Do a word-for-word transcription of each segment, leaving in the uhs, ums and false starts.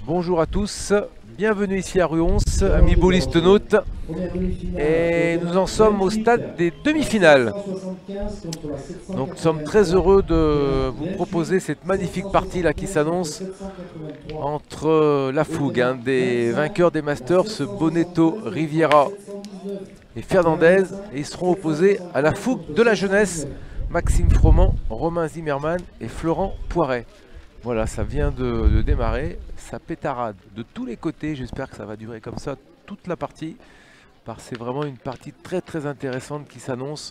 Bonjour à tous, bienvenue ici à Ruons, amis boulistonautes. Et nous en sommes au stade des demi-finales. Donc nous sommes très heureux de vous proposer cette magnifique partie là qui s'annonce entre la fougue hein, des vainqueurs des Masters, Bonetto, Riviera et Fernandez. Et ils seront opposés à la fougue de la jeunesse, Maxime Froment, Romain Zimmermann et Florent Poiret. Voilà, ça vient de, de démarrer, ça pétarade de tous les côtés. J'espère que ça va durer comme ça toute la partie, parce que c'est vraiment une partie très très intéressante qui s'annonce.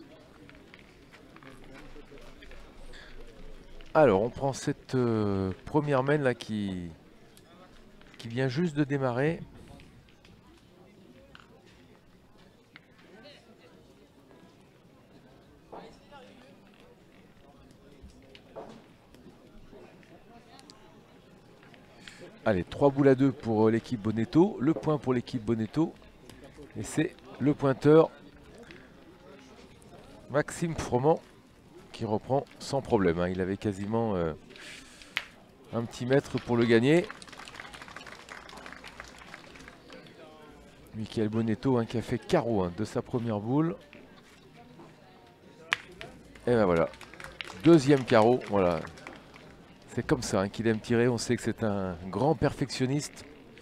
Alors, on prend cette euh, première main là qui, qui vient juste de démarrer. Allez, trois boules à deux pour l'équipe Bonetto, le point pour l'équipe Bonetto. Et c'est le pointeur Maxime Froment qui reprend sans problème. Hein. Il avait quasiment euh, un petit mètre pour le gagner. Michael Bonetto hein, qui a fait carreau hein, de sa première boule. Et ben voilà, deuxième carreau, voilà. C'est comme ça hein, qu'il aime tirer, on sait que c'est un grand perfectionniste.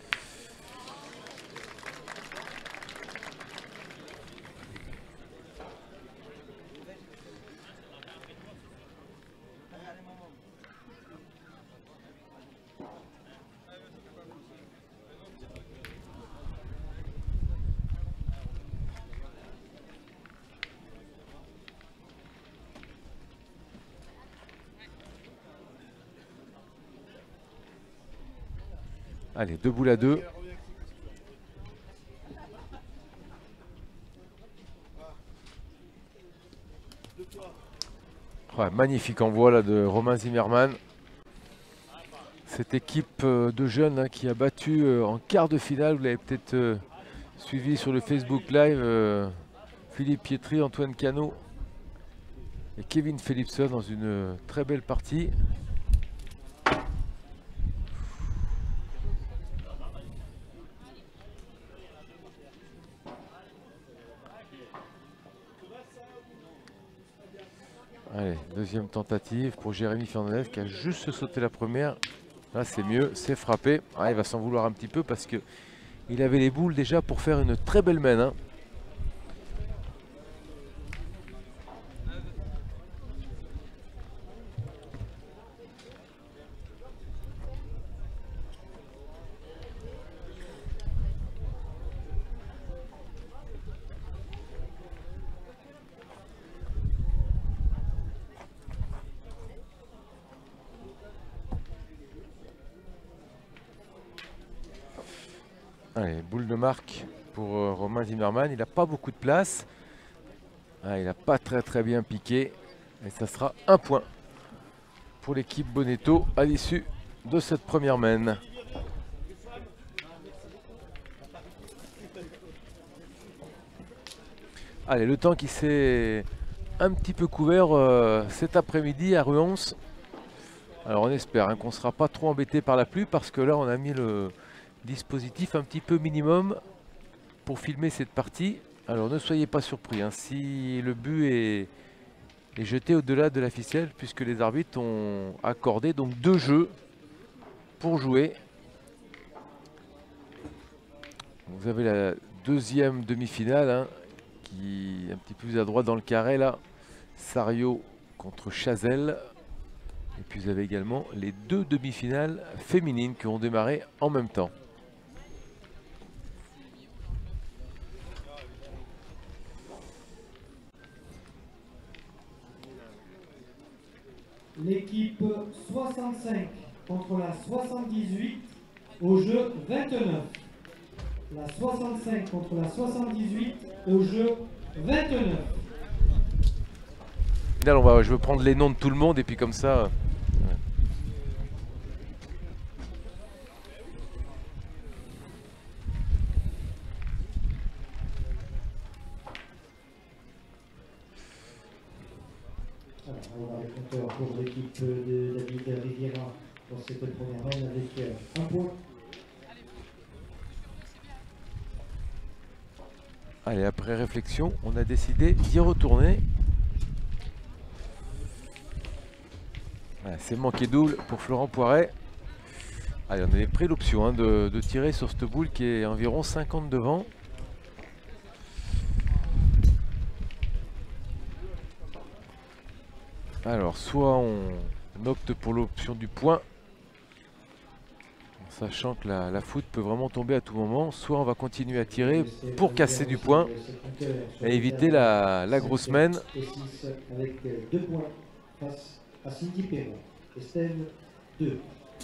Allez, deux boules à deux. Ouais, magnifique envoi là de Romain Zimmermann. Cette équipe de jeunes hein, qui a battu euh, en quart de finale, vous l'avez peut-être euh, suivi sur le Facebook Live, euh, Philippe Pietri, Antoine Cano et Kevin Philipson dans une euh, très belle partie. Allez, deuxième tentative pour Jérémy Fernandez qui a juste sauté la première. Là c'est mieux, c'est frappé. Ah, il va s'en vouloir un petit peu parce que il avait les boules déjà pour faire une très belle main. Hein. Allez, boule de marque pour euh, Romain Zimmermann. Il n'a pas beaucoup de place. Ah, il n'a pas très très bien piqué. Et ça sera un point pour l'équipe Bonetto à l'issue de cette première main. Allez, le temps qui s'est un petit peu couvert euh, cet après-midi à Ruons. Alors on espère hein, qu'on ne sera pas trop embêté par la pluie parce que là on a mis le dispositif un petit peu minimum pour filmer cette partie. Alors ne soyez pas surpris hein, si le but est, est jeté au-delà de la ficelle puisque les arbitres ont accordé donc deux jeux pour jouer. Vous avez la deuxième demi-finale hein, qui est un petit peu plus à droite dans le carré là. Sario contre Chazelle. Et puis vous avez également les deux demi-finales féminines qui ont démarré en même temps. L'équipe soixante-cinq contre la soixante-dix-huit au jeu vingt-neuf. La soixante-cinq contre la soixante-dix-huit au jeu vingt-neuf. On va, je veux prendre les noms de tout le monde et puis comme ça... Ouais. Alors, on va les compteurs pour l'équipe de David Riviera pour cette première main avec un point Allez, après réflexion, on a décidé d'y retourner. Voilà, c'est manqué double pour Florent Poiret. Allez, on avait pris l'option hein, de, de tirer sur cette boule qui est environ cinquante devant. Alors, soit on opte pour l'option du point, en sachant que la, la foot peut vraiment tomber à tout moment, soit on va continuer à tirer pour casser du point et éviter la, la grosse mène. Avec deux points face à Cindy Perron. Estelle, deux.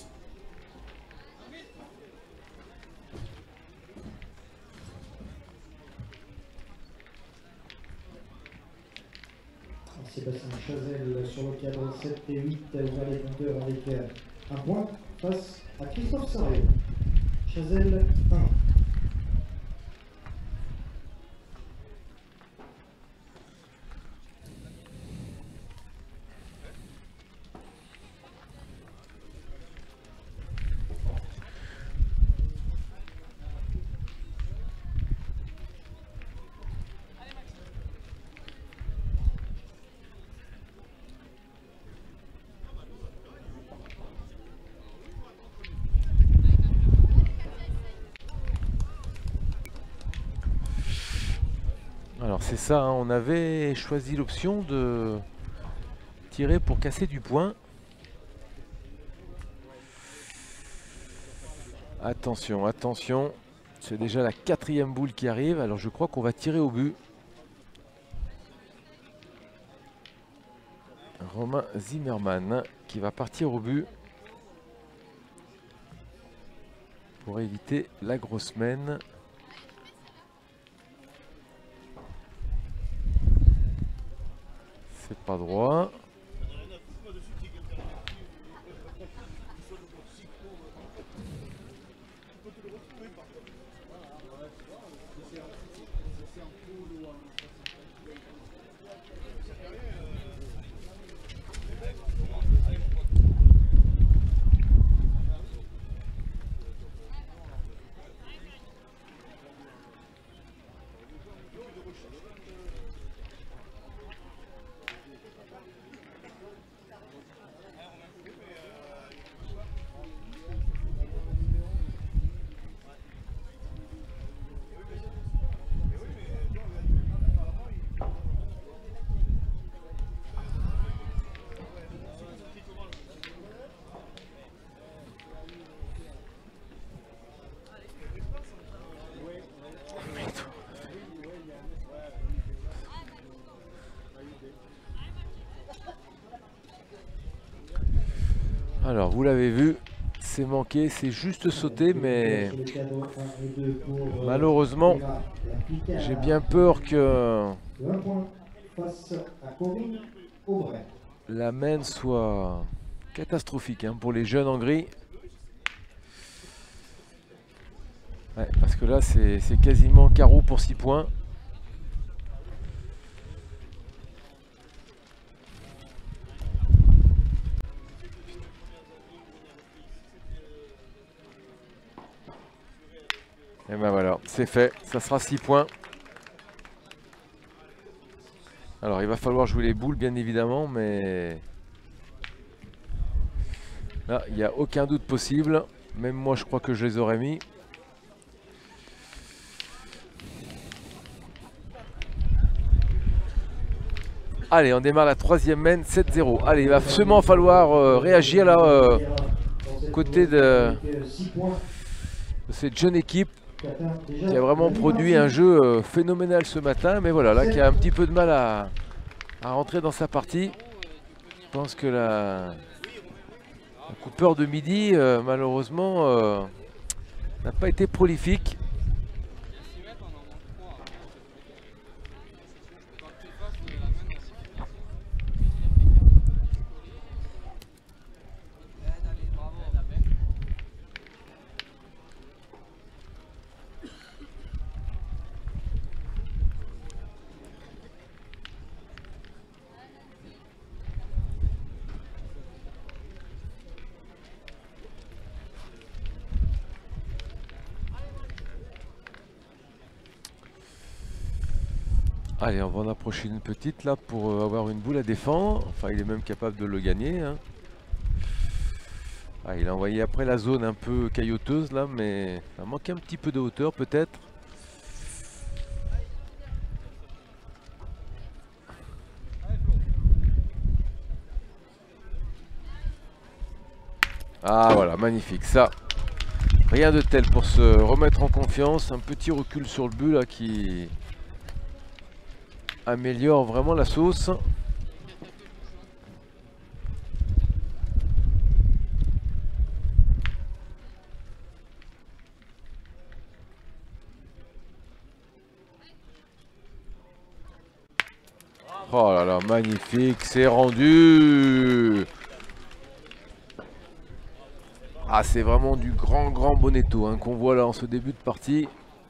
Sébastien Chazelle sur le cadre sept et huit, ouvert les compteurs avec un point face à Christophe Sarré. Chazelle, un. Alors c'est ça, hein, on avait choisi l'option de tirer pour casser du point. Attention, attention, c'est déjà la quatrième boule qui arrive, alors je crois qu'on va tirer au but. Romain Zimmermann qui va partir au but pour éviter la grosse mène. C'est pas droit. Alors vous l'avez vu, c'est manqué, c'est juste sauté, mais malheureusement j'ai bien peur que la mène soit catastrophique hein, pour les jeunes en gris. Ouais, parce que là c'est quasiment carreau pour six points. Et ben voilà, c'est fait, ça sera six points. Alors il va falloir jouer les boules bien évidemment, mais là il n'y a aucun doute possible. Même moi je crois que je les aurais mis. Allez, on démarre la troisième mène, sept zéro. Allez, il va seulement falloir euh, réagir là, euh, côté de, de cette jeune équipe qui a vraiment produit un jeu euh, phénoménal ce matin, mais voilà, là qui a un petit peu de mal à, à rentrer dans sa partie. Je pense que la, la coupeur de midi, euh, malheureusement, euh, n'a pas été prolifique. Allez, on va en approcher une petite là pour euh, avoir une boule à défendre. Enfin, il est même capable de le gagner. Hein. Ah, il a envoyé après la zone un peu caillouteuse là, mais ça manque un petit peu de hauteur peut-être. Ah voilà, magnifique. Ça, rien de tel pour se remettre en confiance. Un petit recul sur le but là qui améliore vraiment la sauce. Oh là là, magnifique, c'est rendu. Ah, c'est vraiment du grand, grand Bonetto hein, qu'on voit là en ce début de partie.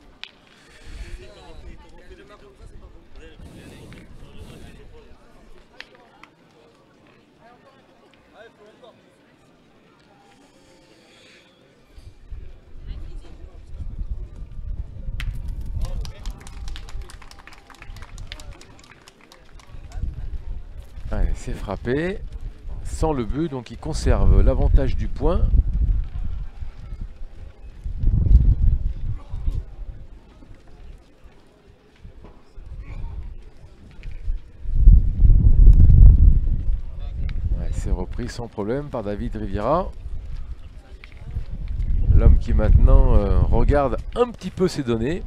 Allez, c'est frappé. Sans le but, donc il conserve l'avantage du point. Ouais, c'est repris sans problème par David Riviera. L'homme qui maintenant euh, regarde un petit peu ses données.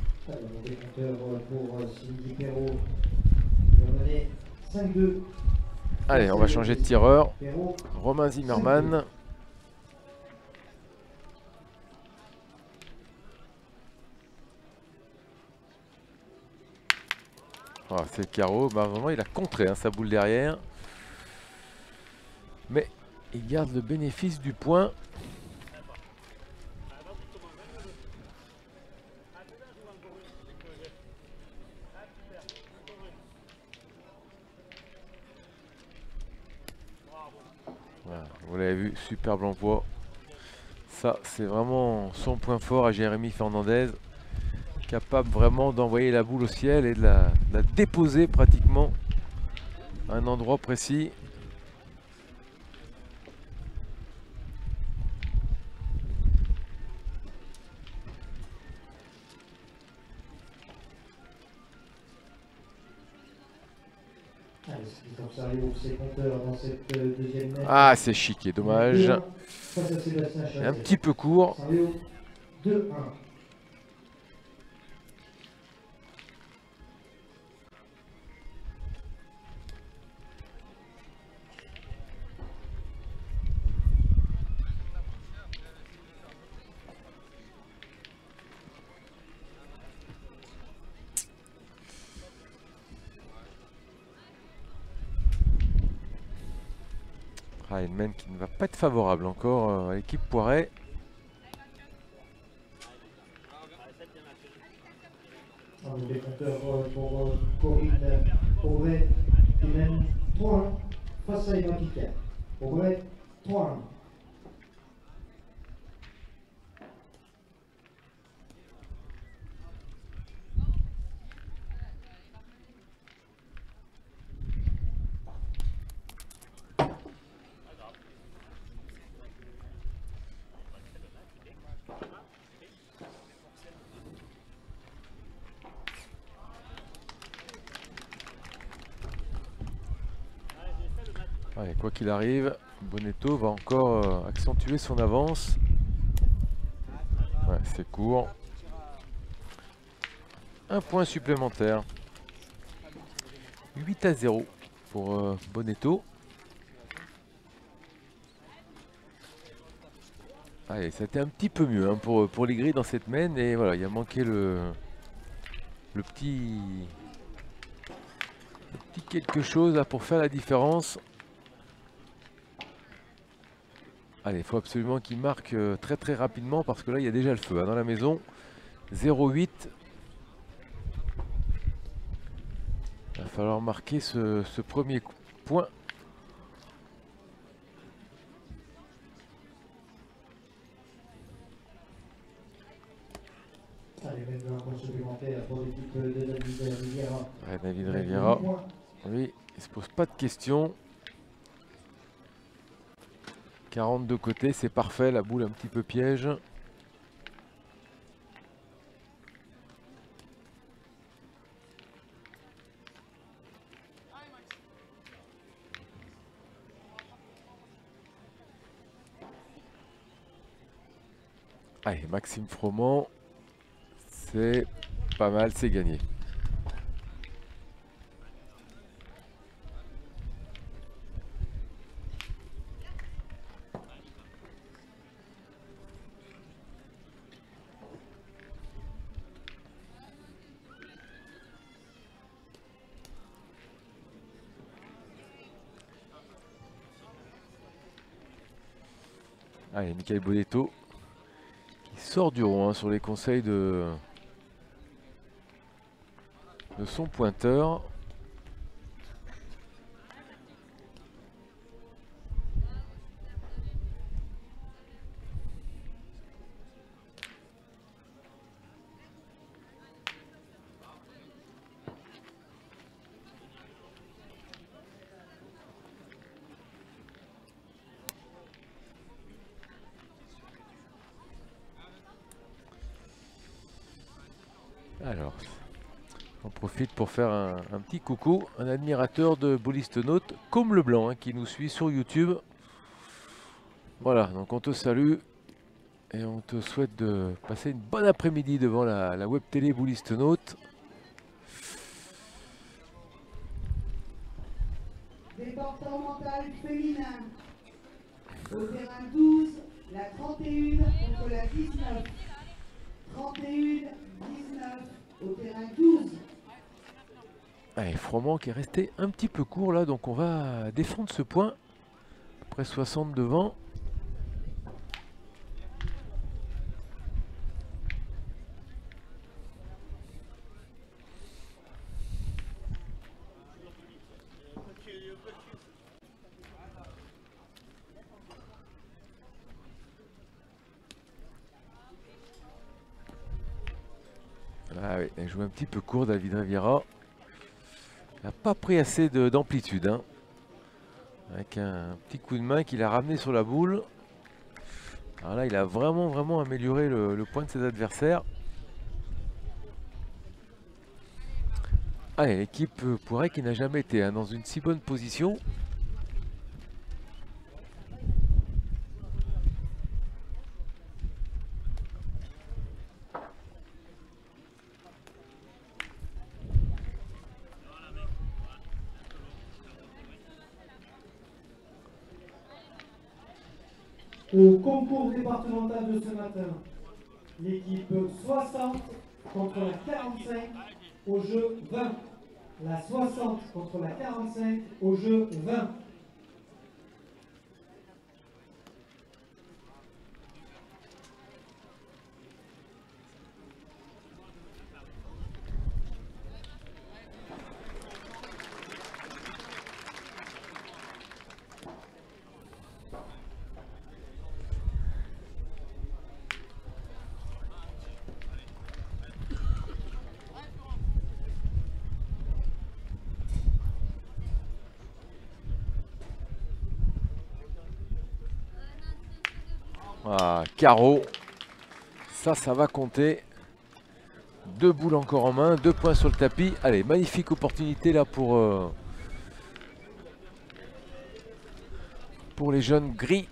Allez, on va changer de tireur. Romain Zimmermann. Oh, c'est le carreau. Bah, vraiment, il a contré hein, sa boule derrière. Mais il garde le bénéfice du point. Voilà, vous l'avez vu, superbe envoi. Ça, c'est vraiment son point fort à Jérémy Fernandez. Capable vraiment d'envoyer la boule au ciel et de la, de la déposer pratiquement à un endroit précis. Ah, c'est chic et dommage. Un petit peu court. Ah, une main qui ne va pas être favorable encore à l'équipe Poiret. Le défenseur pour Corinne Aubret qui mène trois un face à Identicaire. Aubret trois un. Allez, quoi qu'il arrive, Bonetto va encore euh, accentuer son avance. Ouais, c'est court. Un point supplémentaire. huit à zéro pour euh, Bonetto. Allez, c'était un petit peu mieux hein, pour, pour les grilles dans cette main. Et voilà, il a manqué le, le petit, le petit quelque chose là, pour faire la différence. Allez, il faut absolument qu'il marque euh, très très rapidement parce que là, il y a déjà le feu hein, dans la maison. zéro huit. Il va falloir marquer ce, ce premier point. Allez, maintenant un point supplémentaire pour l'équipe de David Riviera. Ouais, David Riviera, oui, il se pose pas de questions. quarante-deux côtés, c'est parfait, la boule un petit peu piège. Allez, Maxime Froment, c'est pas mal, c'est gagné. Allez, Michael Bonetto qui sort du rond hein, sur les conseils de, de son pointeur. Alors, j'en profite pour faire un, un petit coucou, un admirateur de Bolistonautes, comme Leblanc, hein, qui nous suit sur YouTube. Voilà, donc on te salue et on te souhaite de passer une bonne après-midi devant la, la web télé Bolistonautes. Départemental féminin. Au terrain douze, la trente et un contre la dix-neuf. trente et un, dix-neuf au terrain douze. Allez, Froment qui est resté un petit peu court là, donc on va défendre ce point. À peu près soixante devant. Ah oui, il joue un petit peu court David Riviera. Il n'a pas pris assez d'amplitude. Hein. Avec un petit coup de main qu'il a ramené sur la boule. Alors là, il a vraiment, vraiment amélioré le, le point de ses adversaires. Allez, l'équipe pourrait qui n'a jamais été hein, dans une si bonne position. Au concours départemental de ce matin, l'équipe soixante contre la quarante-cinq au jeu vingt. La soixante contre la quarante-cinq au jeu vingt. Ah, carreau. Ça, ça va compter. Deux boules encore en main, deux points sur le tapis. Allez, magnifique opportunité là pour, euh, pour les jeunes gris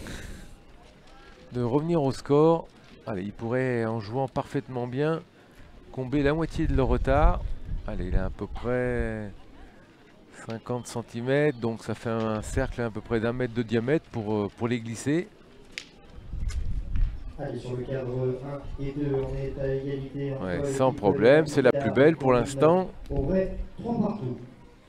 de revenir au score. Allez, ils pourraient, en jouant parfaitement bien, combler la moitié de leur retard. Allez, il a à peu près cinquante centimètres, donc ça fait un cercle à peu près d'un mètre de diamètre pour, euh, pour les glisser. Allez, sur le cadre un et deux, on est à égalité. Ouais, sans problème, c'est la plus belle pour l'instant. Au vrai, trois partout.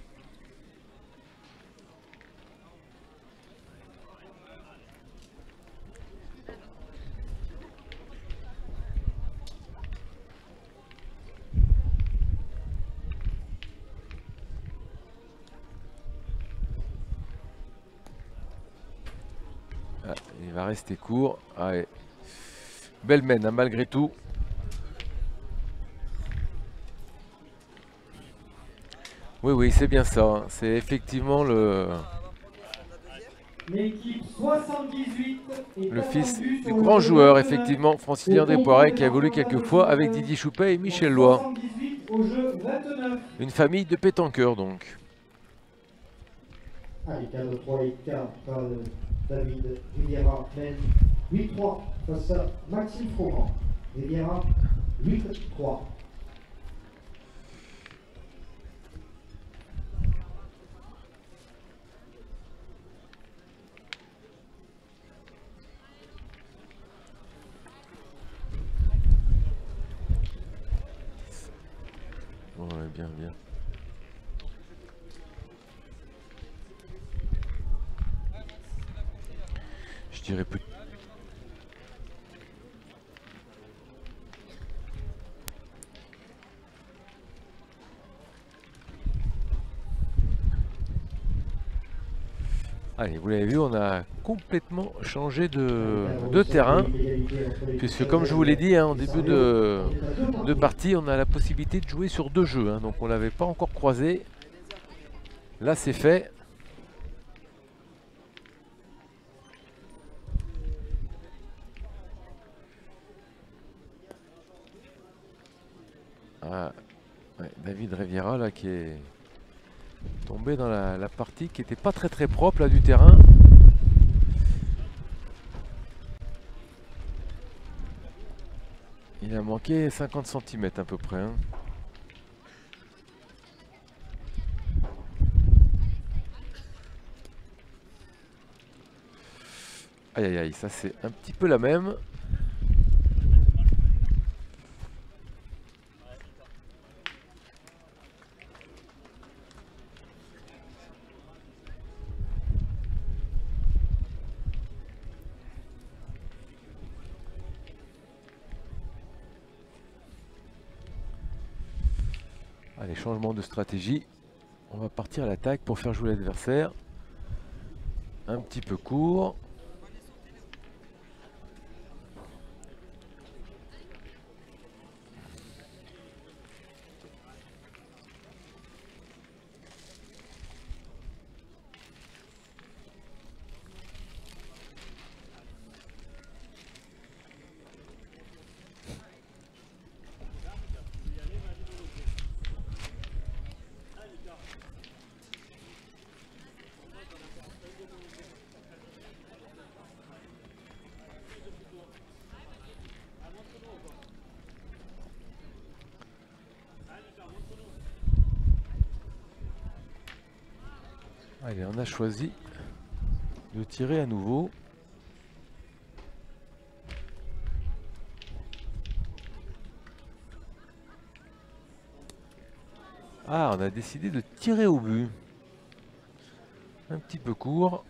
Ah, il va rester court. Allez. Belle mène, hein, malgré tout. Oui, oui, c'est bien ça. Hein. C'est effectivement le, L'équipe soixante-dix-huit est le fils attendue du sur le grand jeu joueur, vingt-neuf effectivement, Francis au André concours Poiret, qui a évolué départemental quelques de fois avec Saint-Martin. Didier Choupet et Donc Michel Loy. soixante-dix-huit au jeu vingt-neuf. Une famille de pétanqueurs, donc. Allez, cadre trois et quatre, David Riviera mène huit trois face à Maxime Froment. Riviera huit trois. Ouais, bien, bien. Je dirais plus. Allez, vous l'avez vu, on a complètement changé de, de terrain. Puisque comme je vous l'ai dit, hein, en début de, de partie, on a la possibilité de jouer sur deux jeux. Hein, donc on ne l'avait pas encore croisé. Là, c'est fait. Ah, ouais, David Riviera là qui est tombé dans la, la partie qui n'était pas très très propre là du terrain. Il a manqué cinquante centimètres à peu près. Hein. Aïe aïe aïe, ça c'est un petit peu la même. Allez, changement de stratégie. On va partir à l'attaque pour faire jouer l'adversaire. Un petit peu court. Allez, on a choisi de tirer à nouveau. Ah, on a décidé de tirer au but. Un petit peu court.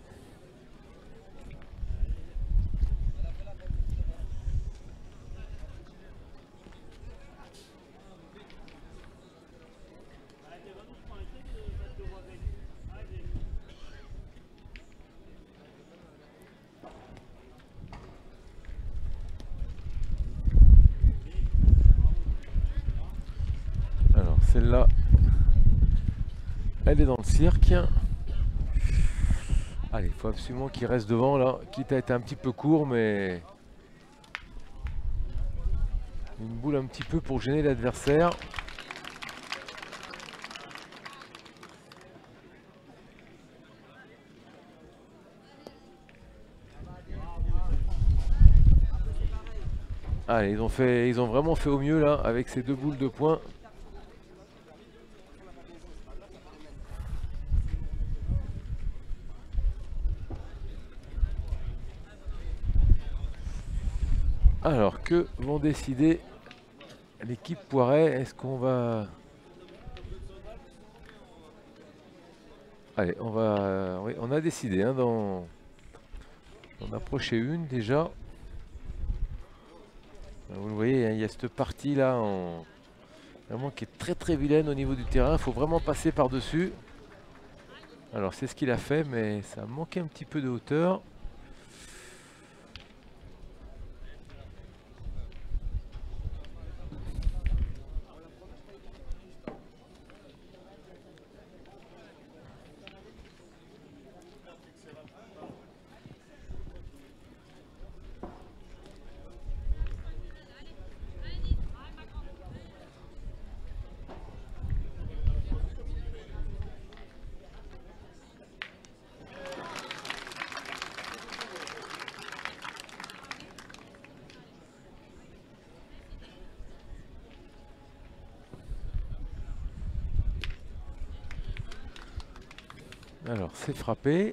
Alors, celle-là, elle est dans le cirque. Allez, il faut absolument qu'il reste devant là, quitte à être un petit peu court, mais une boule un petit peu pour gêner l'adversaire. Allez, ils ont fait, ils ont vraiment fait au mieux là avec ces deux boules de poing. Alors, que vont décider l'équipe Poiret? Est-ce qu'on va... Allez, on va... Oui, on a décidé hein, d'en d'en approcher une déjà. Vous le voyez, hein, il y a cette partie là en... vraiment qui est très très vilaine au niveau du terrain. Il faut vraiment passer par-dessus. Alors c'est ce qu'il a fait, mais ça manquait un petit peu de hauteur. Alors, c'est frappé.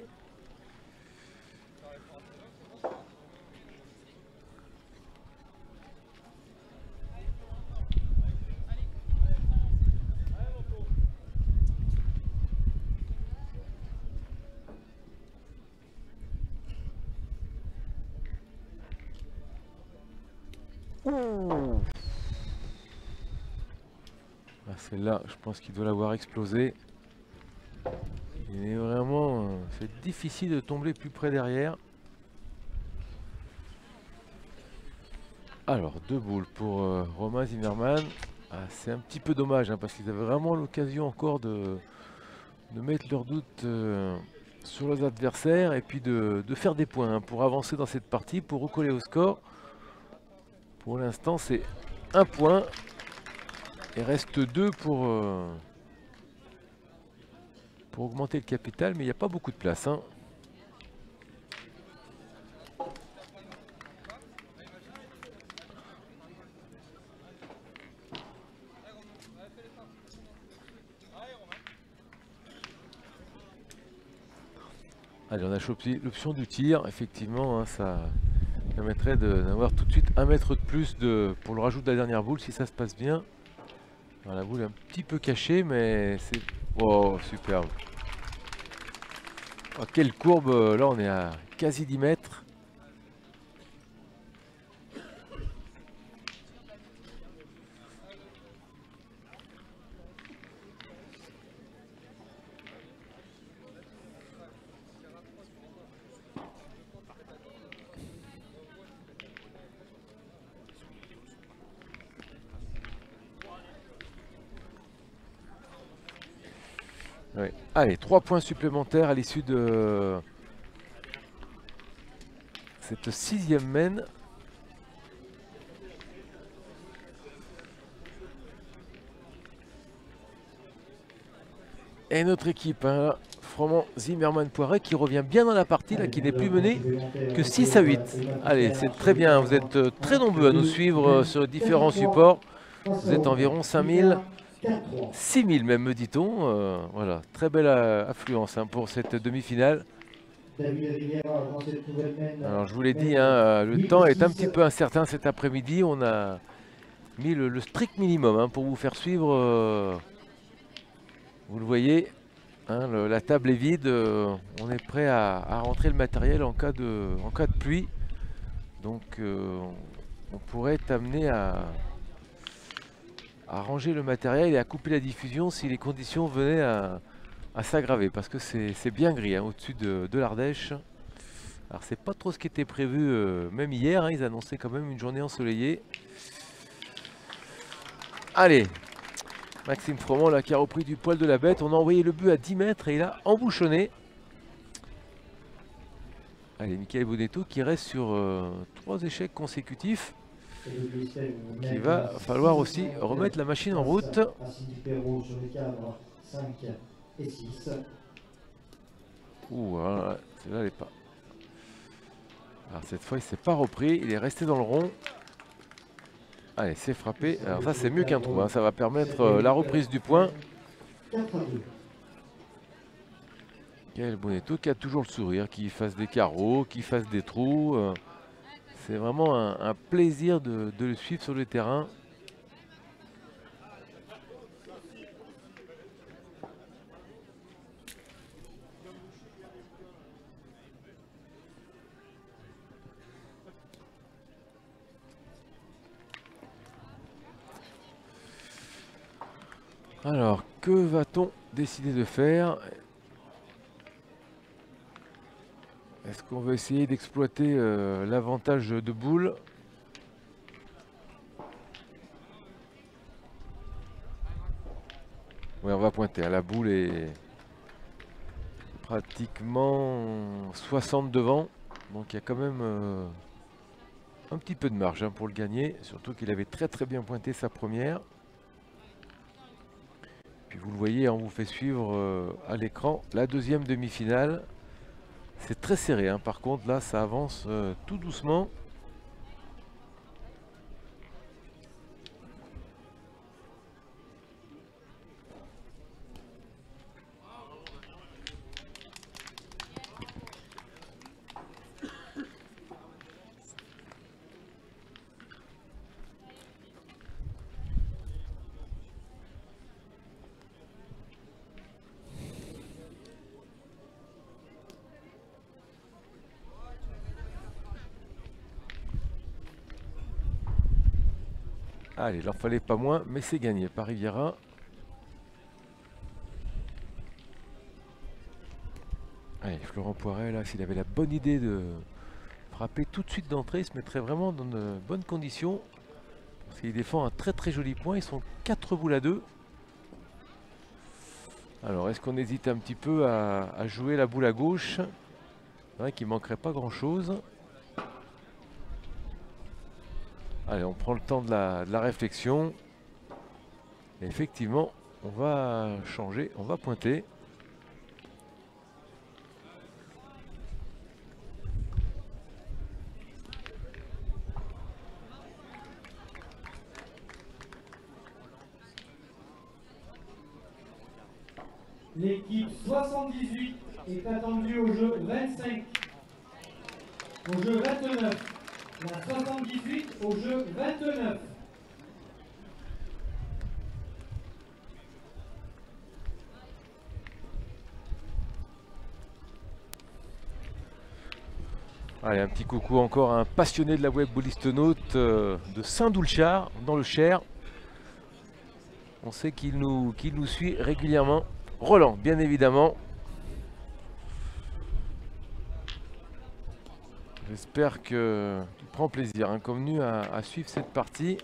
Ouh. Ah, celle-là, je pense qu'il doit l'avoir explosé. Il est vraiment... euh, c'est difficile de tomber plus près derrière. Alors, deux boules pour euh, Romain Zimmermann. Ah, c'est un petit peu dommage, hein, parce qu'ils avaient vraiment l'occasion encore de, de mettre leurs doutes euh, sur leurs adversaires et puis de, de faire des points, hein, pour avancer dans cette partie, pour recoller au score. Pour l'instant, c'est un point. Il reste deux pour, euh, pour augmenter le capital, mais il n'y a pas beaucoup de place, hein. Allez, on a chopé l'option du tir, effectivement, hein, ça permettrait d'avoir tout de suite un mètre de plus de, pour le rajout de la dernière boule si ça se passe bien. Alors, la boule est un petit peu cachée, mais c'est... Oh, superbe. Oh, quelle courbe, là on est à quasi dix mètres. Ouais. Allez, trois points supplémentaires à l'issue de cette sixième mène. Et notre équipe, hein, Froment Zimmermann-Poiret, qui revient bien dans la partie, là, qui n'est plus menée que six à huit. Allez, c'est très bien, vous êtes euh, très nombreux à nous suivre euh, sur différents supports. Vous êtes environ cinq mille, six mille même, me dit-on. Euh, voilà, très belle euh, affluence, hein, pour cette demi-finale. Alors je vous l'ai dit, hein, le temps est un petit peu incertain cet après-midi. On a mis le, le strict minimum, hein, pour vous faire suivre. Euh, vous le voyez, hein, le, la table est vide. Euh, on est prêt à, à rentrer le matériel en cas de, en cas de pluie. Donc euh, on pourrait être amené à, à ranger le matériel et à couper la diffusion si les conditions venaient à, à s'aggraver. Parce que c'est bien gris, hein, au-dessus de, de l'Ardèche. Alors c'est pas trop ce qui était prévu, euh, même hier, hein, ils annonçaient quand même une journée ensoleillée. Allez, Maxime Froment là, qui a repris du poil de la bête. On a envoyé le but à dix mètres et il a embouchonné. Allez, Michael Bonetto qui reste sur euh, trois échecs consécutifs. Il va falloir aussi remettre la machine en route. Ouh, voilà, celle-là elle est pas... Alors cette fois il s'est pas repris, il est resté dans le rond. Allez, c'est frappé. Alors ça c'est mieux qu'un trou, hein. Ça va permettre euh, la reprise du point. Quel Bonetto qui a toujours le sourire, qui fasse des carreaux, qui fasse des trous. Euh, c'est vraiment un, un plaisir de, de le suivre sur le terrain. Alors, que va-t-on décider de faire? Est-ce qu'on va essayer d'exploiter euh, l'avantage de boule? Oui, on va pointer. La boule est pratiquement soixante devant. Donc il y a quand même euh, un petit peu de marge, hein, pour le gagner. Surtout qu'il avait très très bien pointé sa première. Puis vous le voyez, on vous fait suivre euh, à l'écran la deuxième demi-finale. C'est très serré, hein. Par contre là ça avance euh, tout doucement. Allez, il leur fallait pas moins, mais c'est gagné par Riviera. Allez, Florent Poiret, là, s'il avait la bonne idée de frapper tout de suite d'entrée, il se mettrait vraiment dans de bonnes conditions. Parce qu'il défend un très très joli point. Ils sont quatre boules à deux. Alors, est-ce qu'on hésite un petit peu à, à jouer la boule à gauche? C'est vrai qu'il ne manquerait pas grand-chose. Allez, on prend le temps de la, de la réflexion. Et effectivement, on va changer, on va pointer. L'équipe soixante-dix-huit est attendue au jeu vingt-cinq. Au jeu vingt-neuf. La soixante-dix-huit au jeu vingt-neuf. Allez, un petit coucou encore à un passionné de la web bouliste-naute euh, de Saint-Doulchard, dans le Cher. On sait qu'il nous, qu'il nous suit régulièrement. Roland, bien évidemment. J'espère que tu prends plaisir, hein, comme nous, à, à suivre cette partie.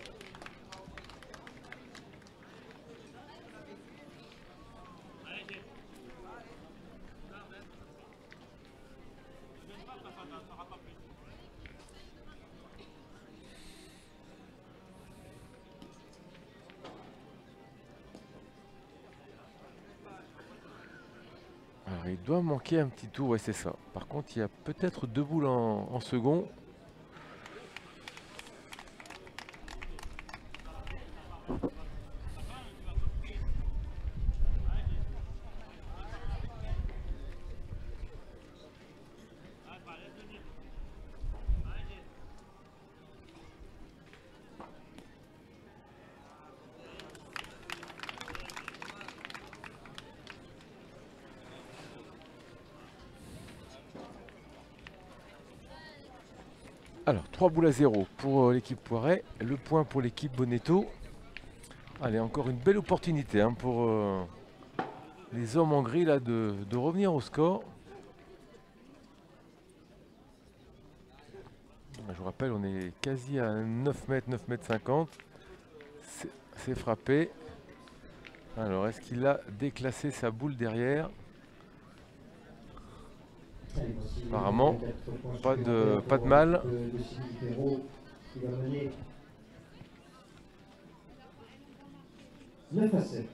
Alors, il doit manquer un petit tour, ouais, c'est ça. Par contre, il y a peut-être deux boules en, en second. Alors, trois boules à zéro pour l'équipe Poiret, le point pour l'équipe Bonetto. Allez, encore une belle opportunité, hein, pour euh, les hommes en gris là, de, de revenir au score. Je vous rappelle, on est quasi à neuf mètres, neuf mètres cinquante. C'est frappé. Alors, est-ce qu'il a déclassé sa boule derrière? Apparemment, pas de, pas de mal. neuf à sept.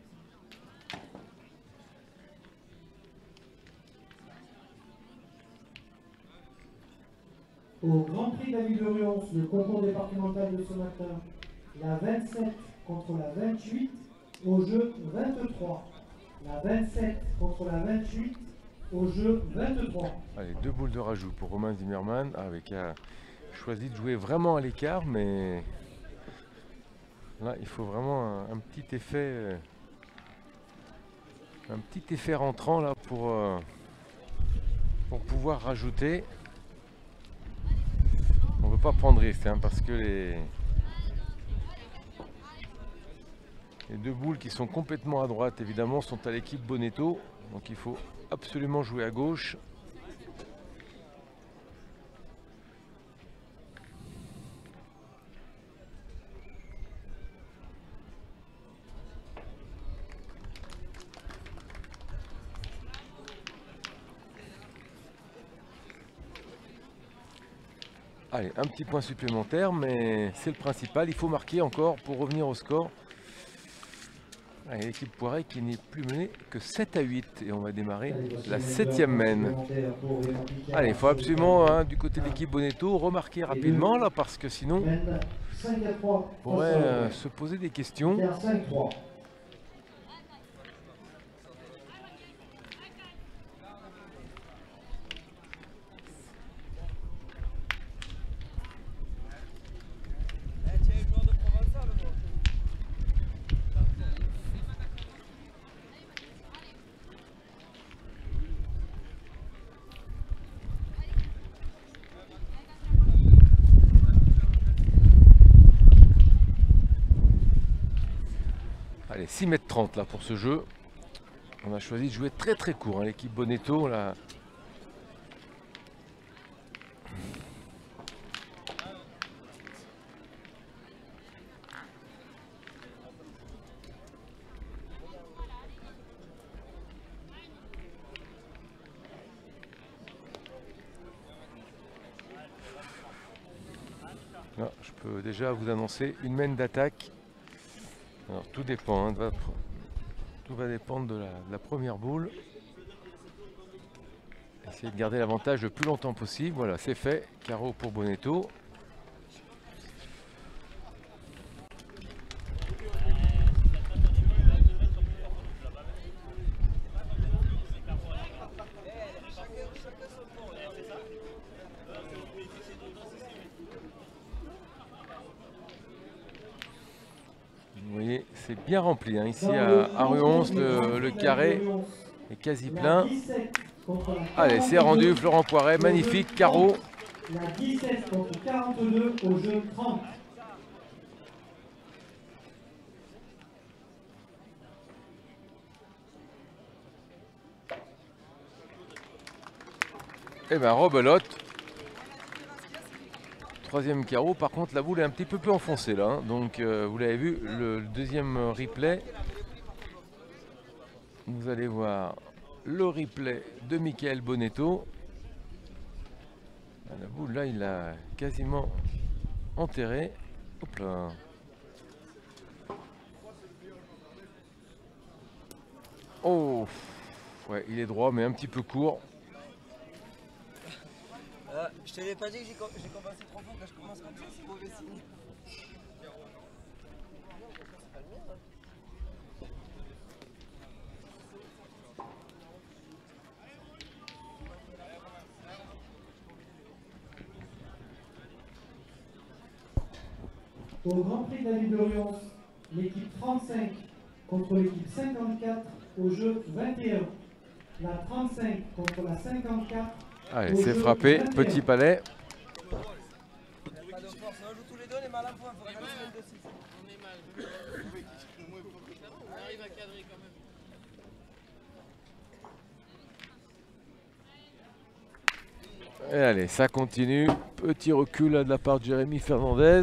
Au Grand Prix David de Rions, le concours départemental de ce matin, la vingt-sept contre la vingt-huit au jeu vingt-trois. La vingt-sept contre la vingt-huit au jeu vingt-trois. Allez, deux boules de rajout pour Romain Zimmermann, avec a choisi de jouer vraiment à l'écart, mais là il faut vraiment un, un petit effet un petit effet rentrant là pour, euh, pour pouvoir rajouter. On ne veut pas prendre risque, hein, parce que les, les deux boules qui sont complètement à droite évidemment sont à l'équipe Bonetto, donc il faut absolument jouer à gauche. Allez, un petit point supplémentaire, mais c'est le principal. Il faut marquer encore pour revenir au score. L'équipe Poiret qui n'est plus menée que sept à huit. Et on va démarrer la septième mène. Allez, il faut absolument, hein, du côté de l'équipe Bonetto, remarquer rapidement là, parce que sinon, on pourrait euh, se poser des questions. Allez, six mètres trente là pour ce jeu. On a choisi de jouer très très court, hein, l'équipe Bonetto là. Là, je peux déjà vous annoncer une main d'attaque. Alors tout dépend, hein, de votre... tout va dépendre de la, de la première boule. Essayez de garder l'avantage le plus longtemps possible. Voilà, c'est fait. Carreau pour Bonetto. Vous voyez, c'est bien rempli, hein. Ici à, à rue onze, le, le carré est quasi plein. Allez, c'est rendu, Florent Poiret, magnifique, carreau. La dix-sept contre quarante-deux au jeu trente. Et bien, rebelote. Troisième carreau, par contre la boule est un petit peu peu enfoncée là, hein. Donc euh, vous l'avez vu, le, le deuxième replay, vous allez voir le replay de Michael Bonetto. La boule là, il l'a quasiment enterré. Hop là. Oh, ouais, il est droit mais un petit peu court. Euh, je te l'ai pas dit que j'ai commencé trop fort, quand je commence comme ça, c'est mauvais signe. Au Grand Prix de la Ville de Rions, l'équipe trente-cinq contre l'équipe cinquante-quatre au jeu vingt et un. La trente-cinq contre la cinquante-quatre. Allez, c'est frappé, petit palais. Pas de force, on joue tous les deux, les mal à point, faut regarder ce mec de six. On est mal. On arrive à cadrer quand même. Et allez, ça continue. Petit recul là, de la part de Jérémy Fernandez.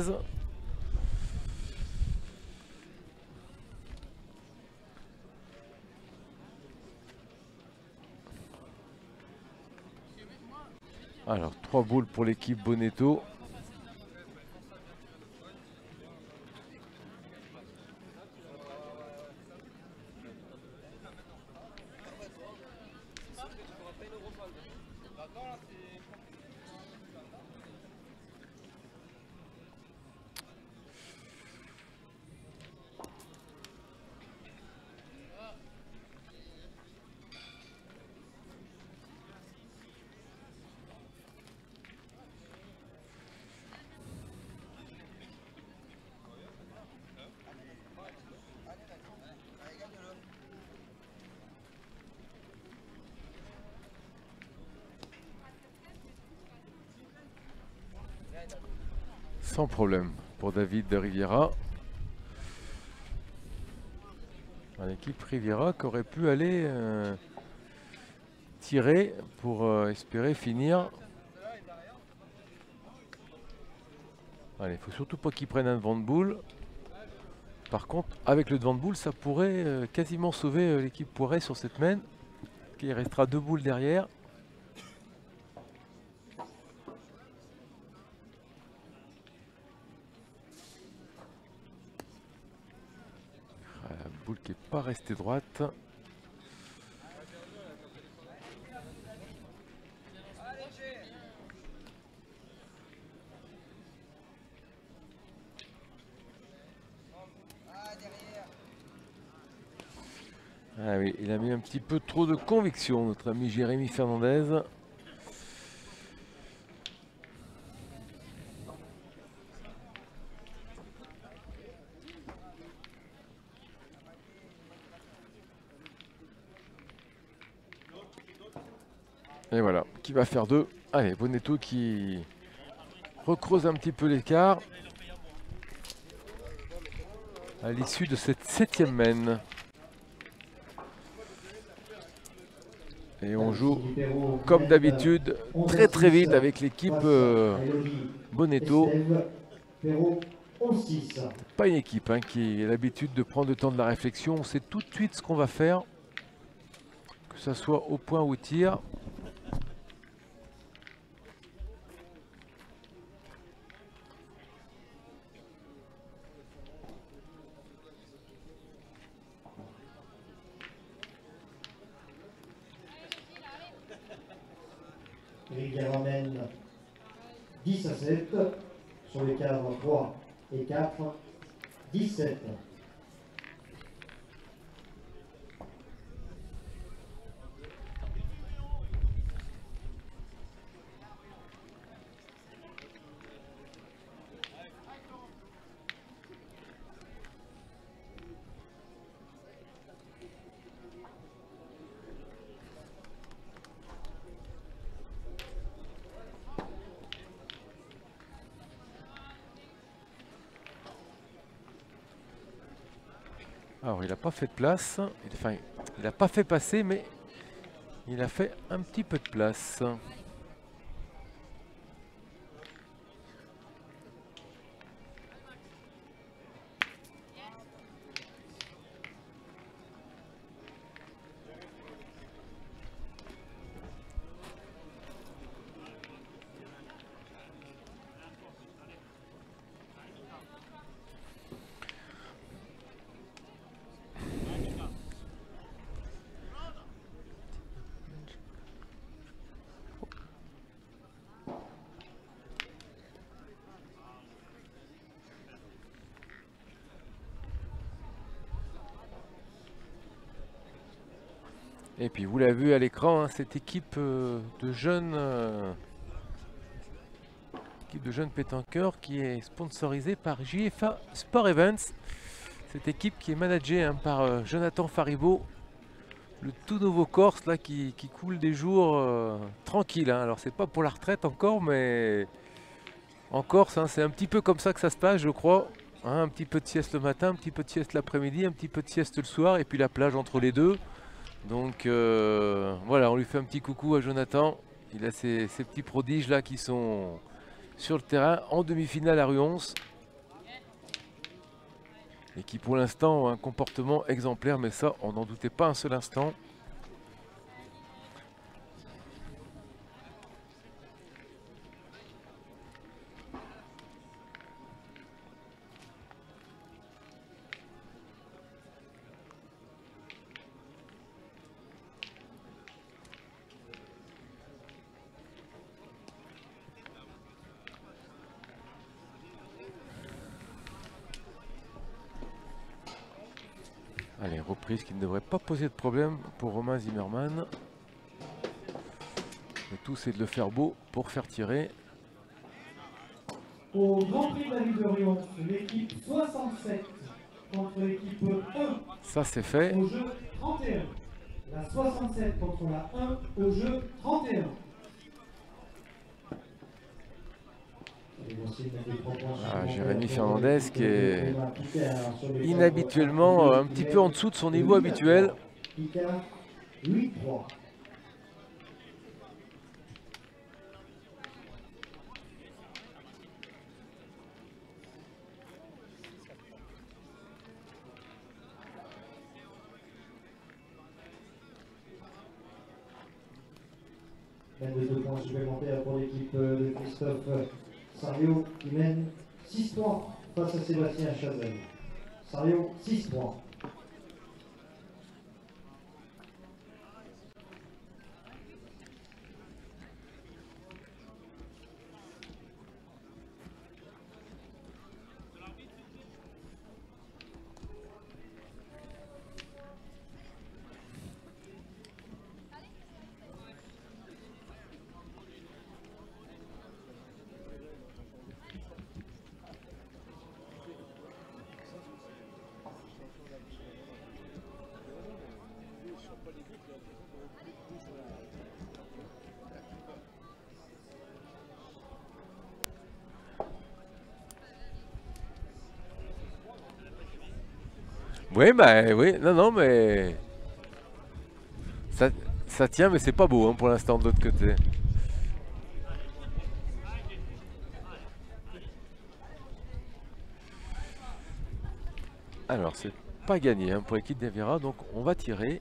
Alors, trois boules pour l'équipe Bonetto. Sans problème pour David de Riviera. L'équipe Riviera qui aurait pu aller euh, tirer pour euh, espérer finir. Allez, il faut surtout pas qu'ils prennent un devant de boule. Par contre, avec le devant de boule, ça pourrait euh, quasiment sauver euh, l'équipe Poiret sur cette main. Il restera deux boules derrière. La boule qui n'est pas restée droite. Ah oui, il a mis un petit peu trop de conviction, notre ami Jérémy Fernandez. Et voilà, qui va faire deux. Allez, Bonetto qui recreuse un petit peu l'écart. à l'issue de cette septième main. Et on joue comme d'habitude très très vite avec l'équipe euh, Bonetto. Pas une équipe hein, qui a l'habitude de prendre le temps de la réflexion. On sait tout de suite ce qu'on va faire, que ce soit au point ou au tir. Rivière ramène dix à sept sur les cadres trois et quatre, dix-sept. Alors il n'a pas fait de place, enfin il n'a pas fait passer mais il a fait un petit peu de place. Et puis vous l'avez vu à l'écran, hein, cette équipe euh, de jeunes euh, équipe de jeunes pétanqueurs qui est sponsorisée par J F A Sport Events. Cette équipe qui est managée hein, par euh, Jonathan Faribault, le tout nouveau Corse là qui, qui coule des jours euh, tranquilles. Hein. Alors c'est pas pour la retraite encore, mais en Corse hein, c'est un petit peu comme ça que ça se passe, je crois. Hein, un petit peu de sieste le matin, un petit peu de sieste l'après-midi, un petit peu de sieste le soir, et puis la plage entre les deux. Donc euh, voilà, on lui fait un petit coucou à Jonathan. Il a ces, ces petits prodiges là qui sont sur le terrain en demi-finale à Ruons. Et qui pour l'instant ont un comportement exemplaire, mais ça on n'en doutait pas un seul instant. Allez, reprise qui ne devrait pas poser de problème pour Romain Zimmermann. Le tout c'est de le faire beau pour faire tirer. Au Grand Prix de la ville de Rion, l'équipe soixante-sept contre l'équipe un. Ça c'est fait. Au jeu trente et un. La soixante-sept contre la un au jeu trente et un. Ah, Jérémy Fernandez qui est inhabituellement un petit peu en dessous de son niveau habituel. huit trois. De deux points supplémentaires pour l'équipe de Christophe Sario qui mène six points face à Sébastien Chazelle. Sario, six points. Oui, bah oui, non, non, mais ça, ça tient, mais c'est pas beau hein, pour l'instant de l'autre côté. Alors, c'est pas gagné hein, pour l'équipe d'Evira, donc on va tirer.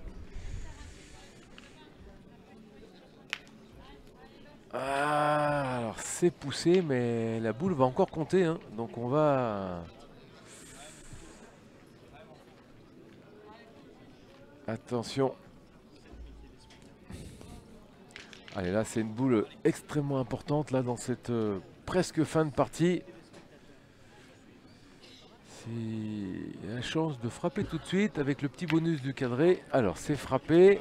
Ah, alors c'est poussé, mais la boule va encore compter, hein, donc on va... Attention. Allez, là, c'est une boule extrêmement importante, là, dans cette euh, presque fin de partie. C'est la chance de frapper tout de suite avec le petit bonus du cadré. Alors, c'est frappé.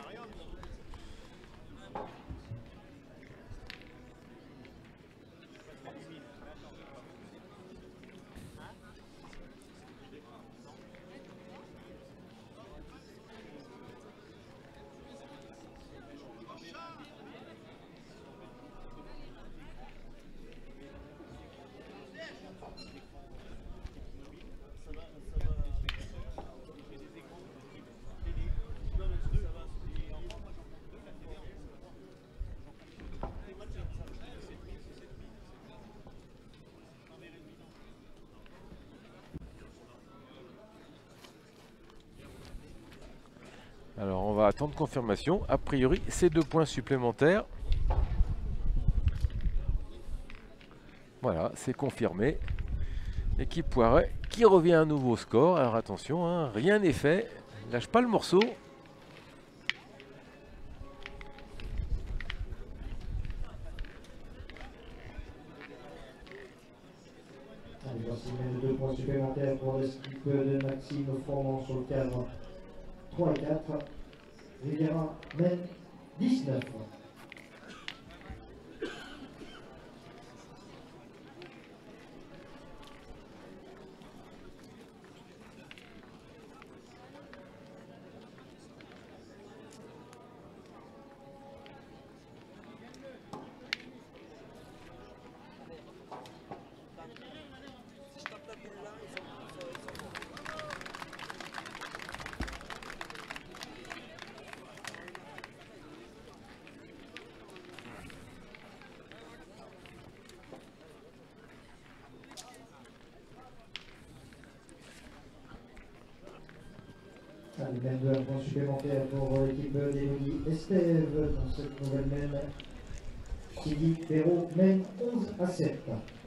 Alors on va attendre confirmation. A priori, c'est deux points supplémentaires. Voilà, c'est confirmé. Équipe Poiret qui revient à un nouveau score. Alors attention, hein, rien n'est fait. Lâche pas le morceau. Allez, voici même deux points supplémentaires pour l'équipe de Maxime Froment sur le cadre trois et quatre. Riviera mène dix-neuf. Allez, vingt-deux points supplémentaires pour l'équipe d'Elodie Estève dans cette nouvelle mène. Sidi Perrault mène onze à sept.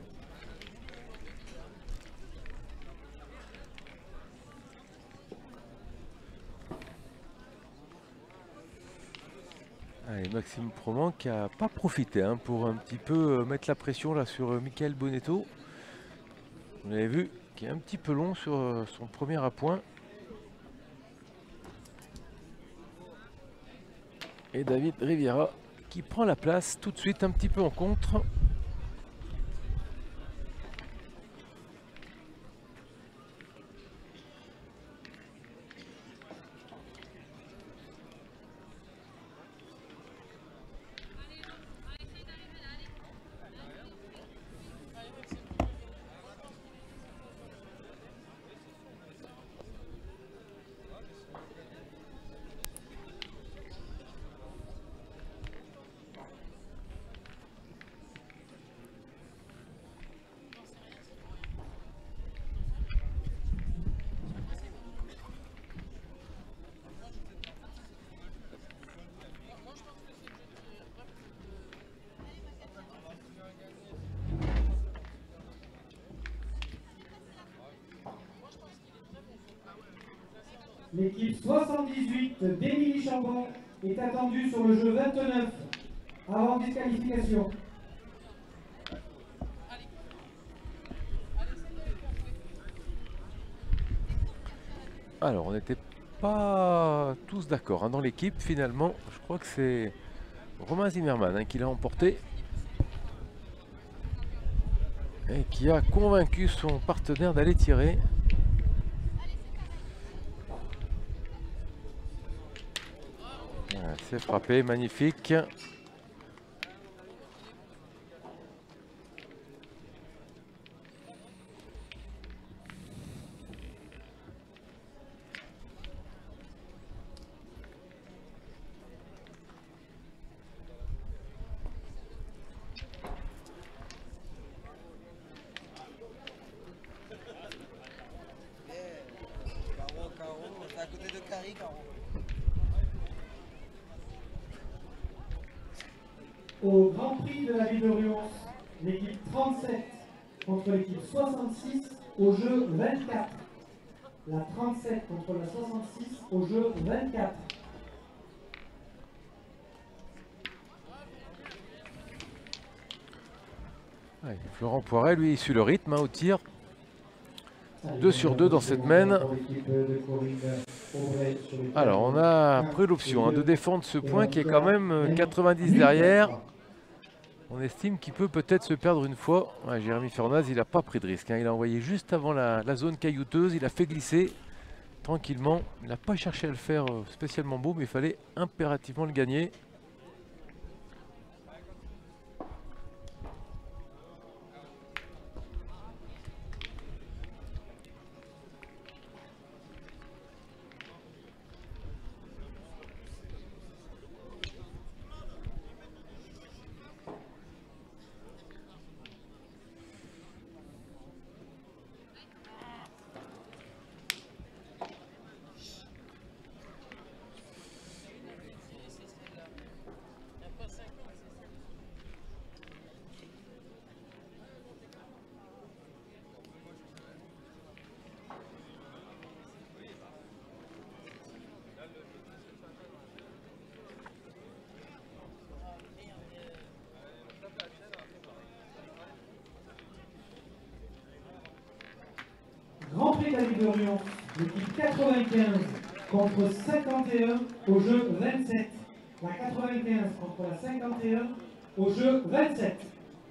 Allez, Maxime Froment qui n'a pas profité hein, pour un petit peu mettre la pression là sur euh, Michael Bonetto. Vous l'avez vu, qui est un petit peu long sur euh, son premier appoint. Et David Riviera qui prend la place tout de suite un petit peu en contre. L'équipe soixante-dix-huit d'Émilie Chambon est attendue sur le jeu vingt-neuf avant disqualification. Alors on n'était pas tous d'accord hein, dans l'équipe finalement. Je crois que c'est Romain Zimmermann hein, qui l'a emporté. Et qui a convaincu son partenaire d'aller tirer. C'est frappé, magnifique. au Grand Prix de la ville de Rions, l'équipe trente-sept contre l'équipe soixante-six au jeu vingt-quatre. La trente-sept contre la soixante-six au jeu vingt-quatre. Ouais, Florent Poiret, lui, il suit le rythme hein, au tir. deux sur deux dans cette main. Alors, on a pris l'option hein, de défendre ce point qui est quand même quatre-vingt-dix derrière. On estime qu'il peut peut-être se perdre une fois. Ouais, Jérémy Fernaz, il n'a pas pris de risque. Hein. Il a envoyé juste avant la, la zone caillouteuse. Il a fait glisser tranquillement. Il n'a pas cherché à le faire spécialement beau, mais il fallait impérativement le gagner. Grand Prix de la ville de Rions, l'équipe quatre-vingt-quinze contre cinquante et un au jeu vingt-sept. La quatre-vingt-quinze contre la cinquante et un au jeu vingt-sept.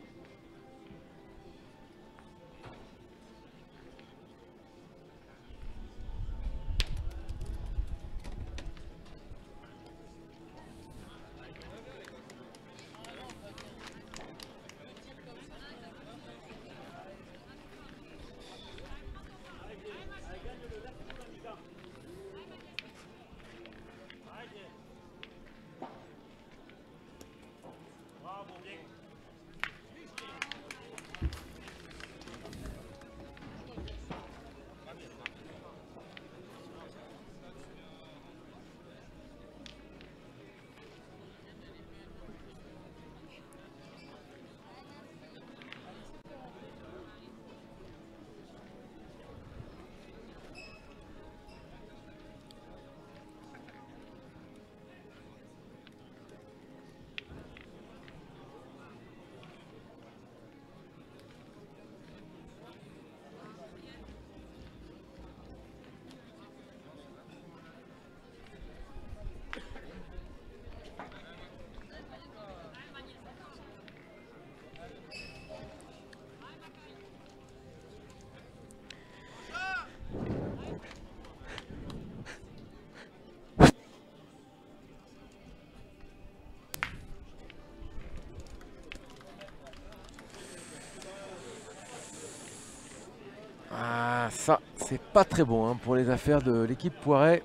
Ah, ça, c'est pas très bon hein, pour les affaires de l'équipe Poiret.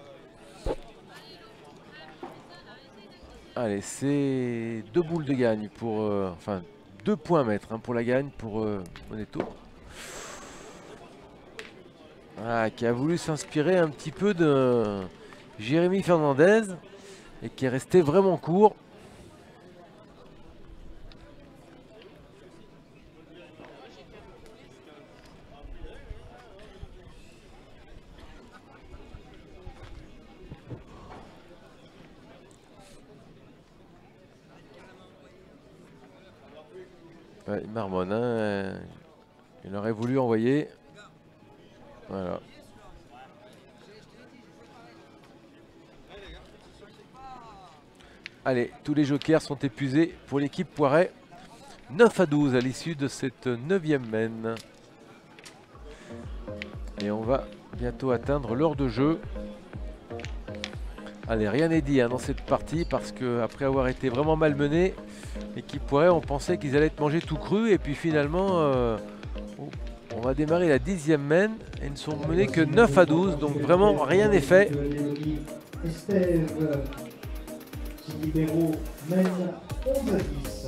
Allez, c'est deux boules de gagne pour... Euh, enfin, deux points à mettre hein, pour la gagne pour euh, Moneto. Ah, qui a voulu s'inspirer un petit peu de Jérémy Fernandez et qui est resté vraiment court. Ouais, il marmonne, hein. Il aurait voulu envoyer. Voilà. Allez, tous les jokers sont épuisés pour l'équipe Poiret. neuf à douze à l'issue de cette neuvième main. Et on va bientôt atteindre l'heure de jeu. Allez, rien n'est dit hein, dans cette partie parce qu'après avoir été vraiment malmené, l'équipe Poiret, on pensait qu'ils allaient être mangés tout cru. Et puis finalement, euh, on va démarrer la dixième main et ils ne sont menés que neuf à douze. Donc vraiment, rien n'est fait. Estève Libéraux mène onze à dix.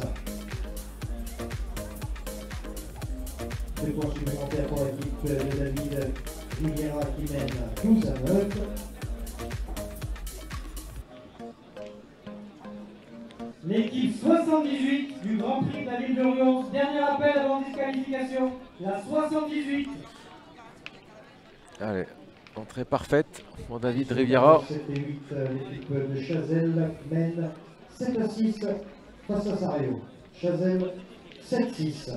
Deux points supplémentaires pour l'équipe de David Riviera qui mène douze à neuf. L'équipe soixante-dix-huit du Grand Prix de la ville de Ruons. Dernier appel avant disqualification. La soixante-dix-huit. Allez, entrée parfaite pour David Riviera. sept et huit, l'équipe de Chazelle mène sept à six face à Sarajevo. Chazelle sept six.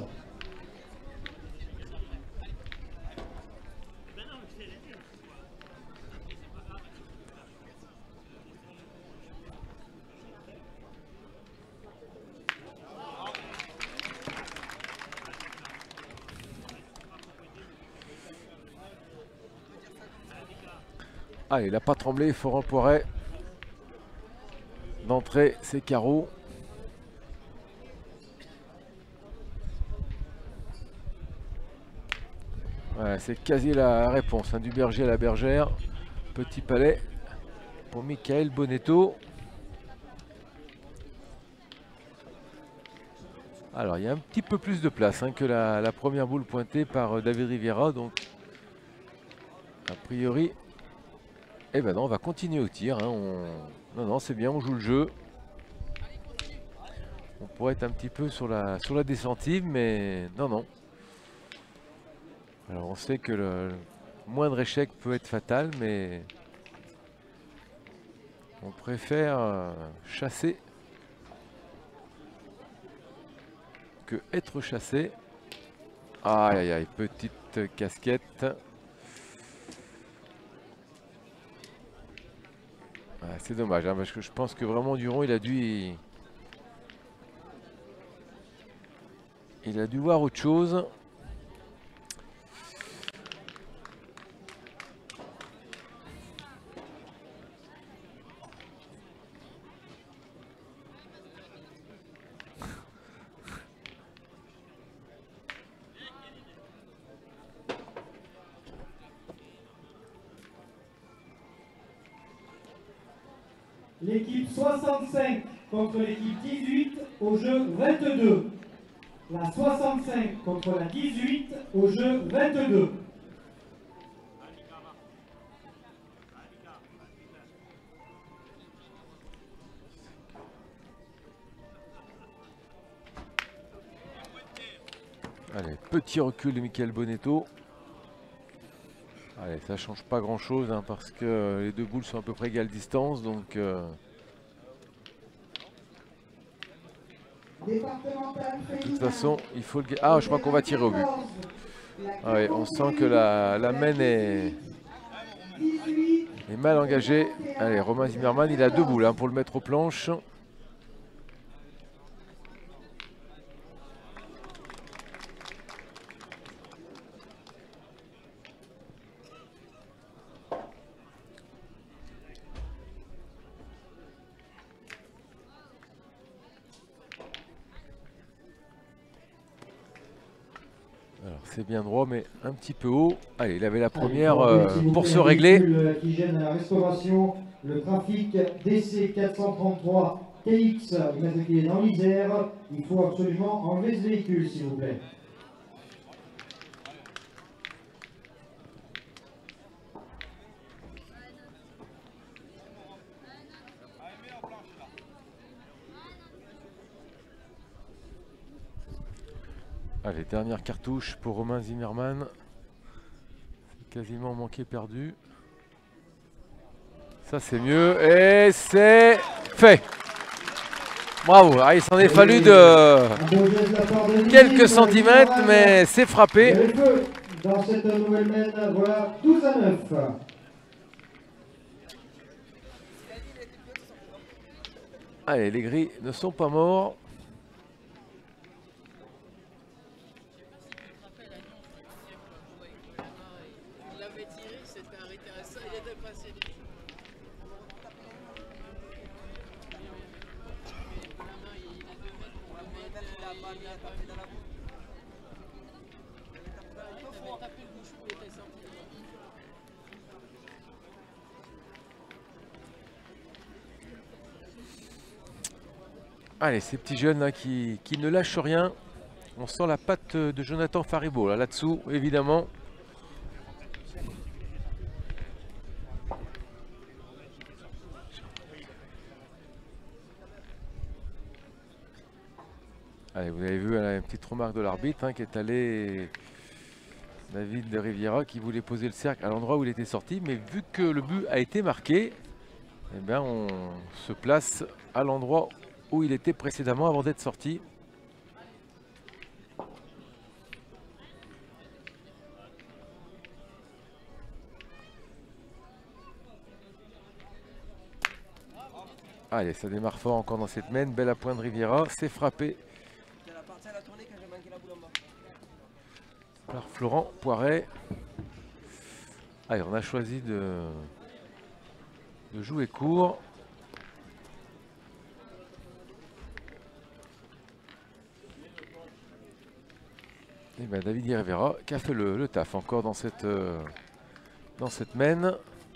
Allez, il n'a pas tremblé, Florent Poiret. D'entrée, c'est carreau. Voilà, c'est quasi la réponse, hein, du berger à la bergère. Petit palais pour Michael Bonetto. Alors, il y a un petit peu plus de place, hein, que la, la première boule pointée par euh, David Riviera. Donc, a priori, eh ben non, on va continuer au tir. Hein, on... Non, non, c'est bien, on joue le jeu. On pourrait être un petit peu sur la, sur la descentive, mais non, non. Alors, on sait que le, le moindre échec peut être fatal, mais on préfère euh, chasser que être chassé. Aïe, aïe, aïe, petite casquette. Ah, c'est dommage, hein, parce que je pense que vraiment Duron, il a dû... Il a dû voir autre chose. L'équipe soixante-cinq contre l'équipe dix-huit au jeu vingt-deux. La soixante-cinq contre la dix-huit au jeu vingt-deux. Allez, petit recul de Michael Bonetto. Allez, ça change pas grand chose, hein, parce que les deux boules sont à peu près égale distance, donc euh, de toute façon il faut le... Ah, je crois qu'on va tirer au but. Ah ouais, on sent que la, la main est, est mal engagée. Allez, Romain Zimmermann, il a deux boules, hein, pour le mettre aux planches. C'est bien droit, mais un petit peu haut. Allez, il avait la première euh, pour se régler. Qui gêne la restauration, le trafic D C quatre cent trente-trois T X immatriculé dans l'Isère. Il faut absolument enlever ce véhicule, s'il vous plaît. Allez, dernière cartouche pour Romain Zimmermann. Quasiment manqué, perdu. Ça, c'est mieux. Et c'est fait. Bravo. Ah, il s'en est fallu de quelques centimètres, mais c'est frappé. Dans cette nouvelle mène, voilà douze à neuf. Allez, les gris ne sont pas morts. Allez, ces petits jeunes là qui, qui ne lâchent rien. On sent la patte de Jonathan Faribault là, là-dessous, évidemment. Allez, vous avez vu là, une petite remarque de l'arbitre hein, qui est allé, David de Riviera, qui voulait poser le cercle à l'endroit où il était sorti, mais vu que le but a été marqué, eh bien, on se place à l'endroit où il était précédemment avant d'être sorti. Allez, ça démarre fort encore dans cette main. Belle à point de Riviera. C'est frappé par Florent Poiret. Allez, on a choisi de, de jouer court. Et bien David Rivera qui a fait le, le taf encore dans cette, euh, dans cette main.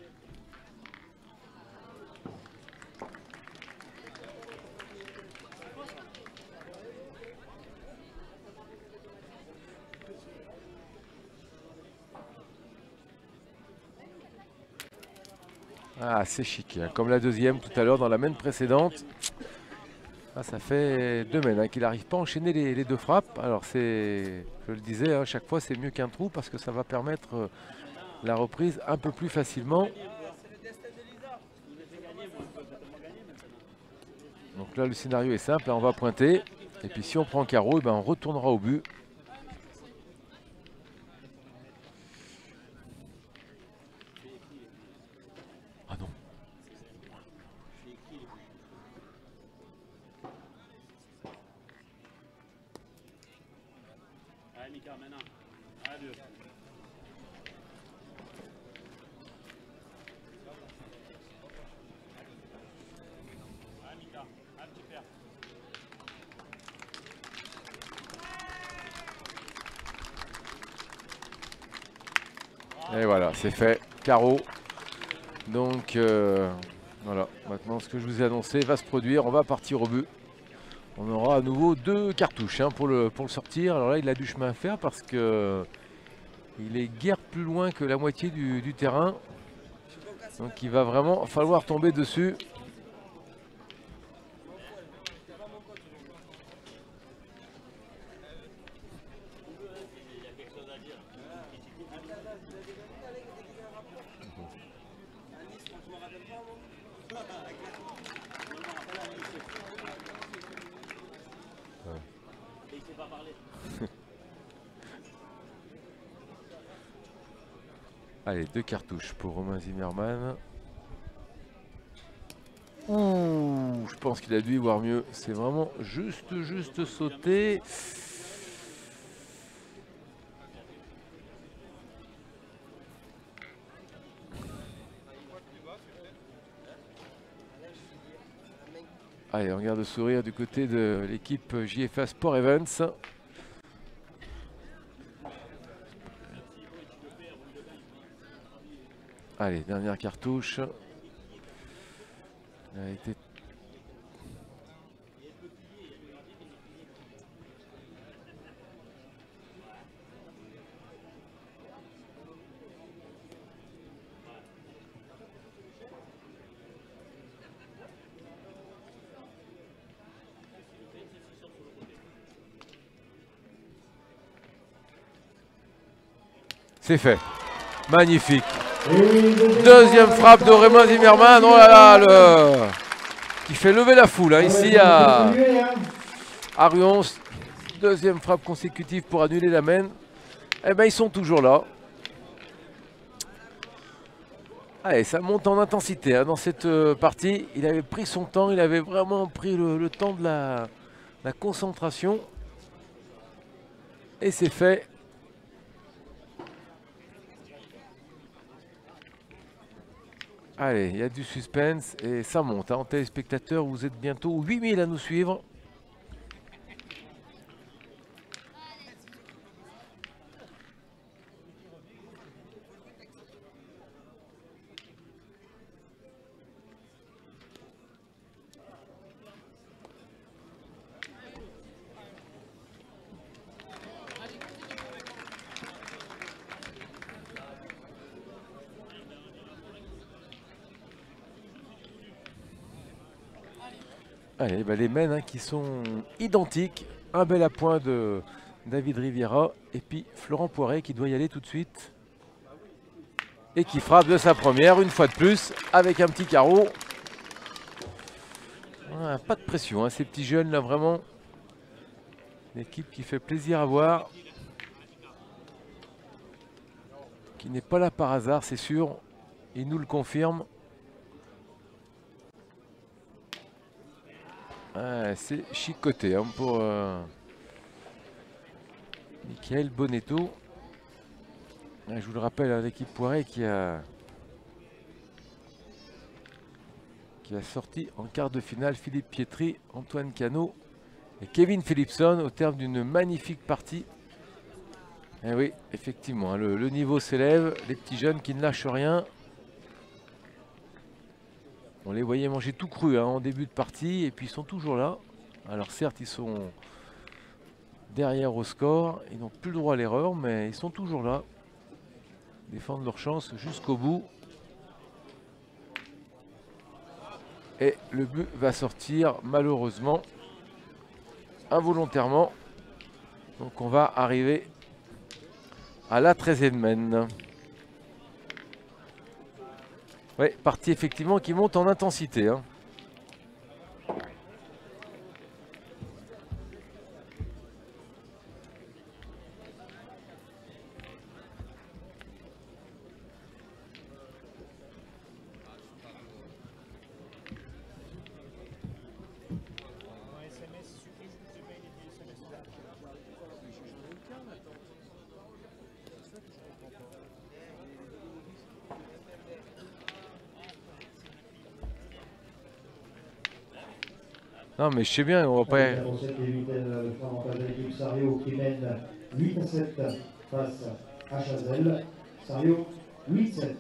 Ah, c'est chic, hein. Comme la deuxième tout à l'heure dans la main précédente. Ah, ça fait deux mains hein, qu'il n'arrive pas à enchaîner les, les deux frappes. Alors c'est, je le disais, hein, chaque fois c'est mieux qu'un trou parce que ça va permettre euh, la reprise un peu plus facilement. Donc là le scénario est simple, hein, on va pointer. Et puis si on prend carreau, eh ben, on retournera au but. Ah non. Allez Mika, maintenant. À deux. Allez Mika, un petit père. Et voilà, c'est fait. Carreau. Donc euh, voilà, maintenant ce que je vous ai annoncé va se produire. On va partir au but. On aura à nouveau deux cartouches hein, pour, le, pour le sortir. Alors là, il a du chemin à faire parce que il est guère plus loin que la moitié du, du terrain. Donc il va vraiment falloir tomber dessus. Allez, deux cartouches pour Romain Zimmermann. Ouh, je pense qu'il a dû y voir mieux. C'est vraiment juste, juste sauté. Allez, on regarde le sourire du côté de l'équipe J F A Sport Events. Allez, dernière cartouche. Elle a été... C'est fait. Magnifique. Deuxième frappe de Romain Zimmermann. Oh là là, le... qui fait lever la foule hein, ici à, à Ruons. Deuxième frappe consécutive pour annuler la main. Eh bien, ils sont toujours là. Allez, ça monte en intensité hein, dans cette euh, partie. Il avait pris son temps, il avait vraiment pris le, le temps de la, la concentration. Et c'est fait. Allez, il y a du suspense et ça monte. Hein. En téléspectateurs, vous êtes bientôt huit mille à nous suivre. Allez, bah les mains hein, qui sont identiques. Un bel appoint de David Riviera. Et puis Florent Poiret qui doit y aller tout de suite. Et qui frappe de sa première, une fois de plus, avec un petit carreau. Ah, pas de pression, hein, ces petits jeunes là, vraiment. Une équipe qui fait plaisir à voir. Qui n'est pas là par hasard, c'est sûr. Il nous le confirme. Ah, c'est chicoté hein, pour euh, Michael Bonetto. Ah, je vous le rappelle, hein, l'équipe Poiret qui a, qui a sorti en quart de finale Philippe Pietri, Antoine Cano et Kevin Philipson au terme d'une magnifique partie. Et oui, effectivement, hein, le, le niveau s'élève. Les petits jeunes qui ne lâchent rien. On les voyait manger tout cru hein, en début de partie et puis ils sont toujours là. Alors certes, ils sont derrière au score. Ils n'ont plus le droit à l'erreur, mais ils sont toujours là. Défendre leur chance jusqu'au bout. Et le but va sortir malheureusement involontairement. Donc on va arriver à la treizième mène. Oui, partie effectivement qui monte en intensité. Hein. Non mais je sais bien, on va pas... Le avantage de l'équipe Sario qui mène huit à sept face à Chazelle. Sario huit sept.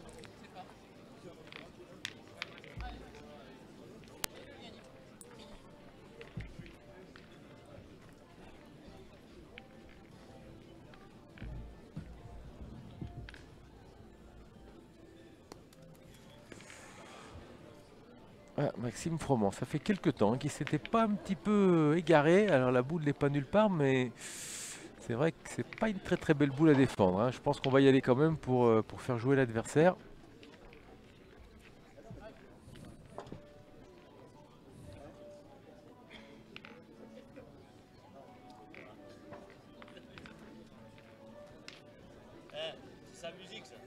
Ah, Maxime Froment, ça fait quelques temps qu'il s'était pas un petit peu égaré. Alors la boule n'est pas nulle part, mais c'est vrai que c'est pas une très très belle boule à défendre. Hein. Je pense qu'on va y aller quand même pour, euh, pour faire jouer l'adversaire. C'est sa musique ça.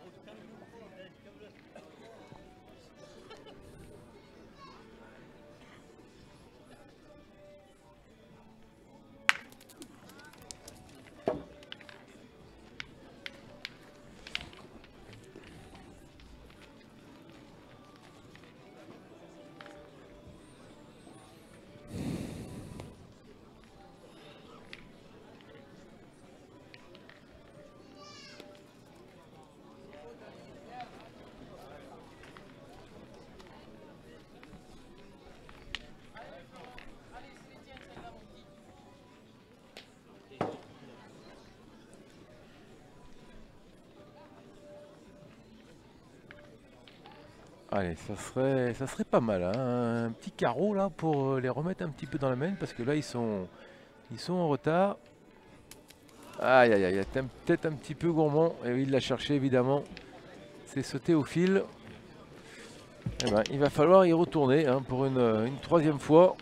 Allez, ça serait, ça serait pas mal, hein. Un petit carreau là pour les remettre un petit peu dans la main parce que là ils sont, ils sont en retard. Aïe aïe aïe, peut-être un petit peu gourmand. Et oui, il l'a cherché évidemment. C'est sauté au fil. Eh ben, il va falloir y retourner hein, pour une, une troisième fois.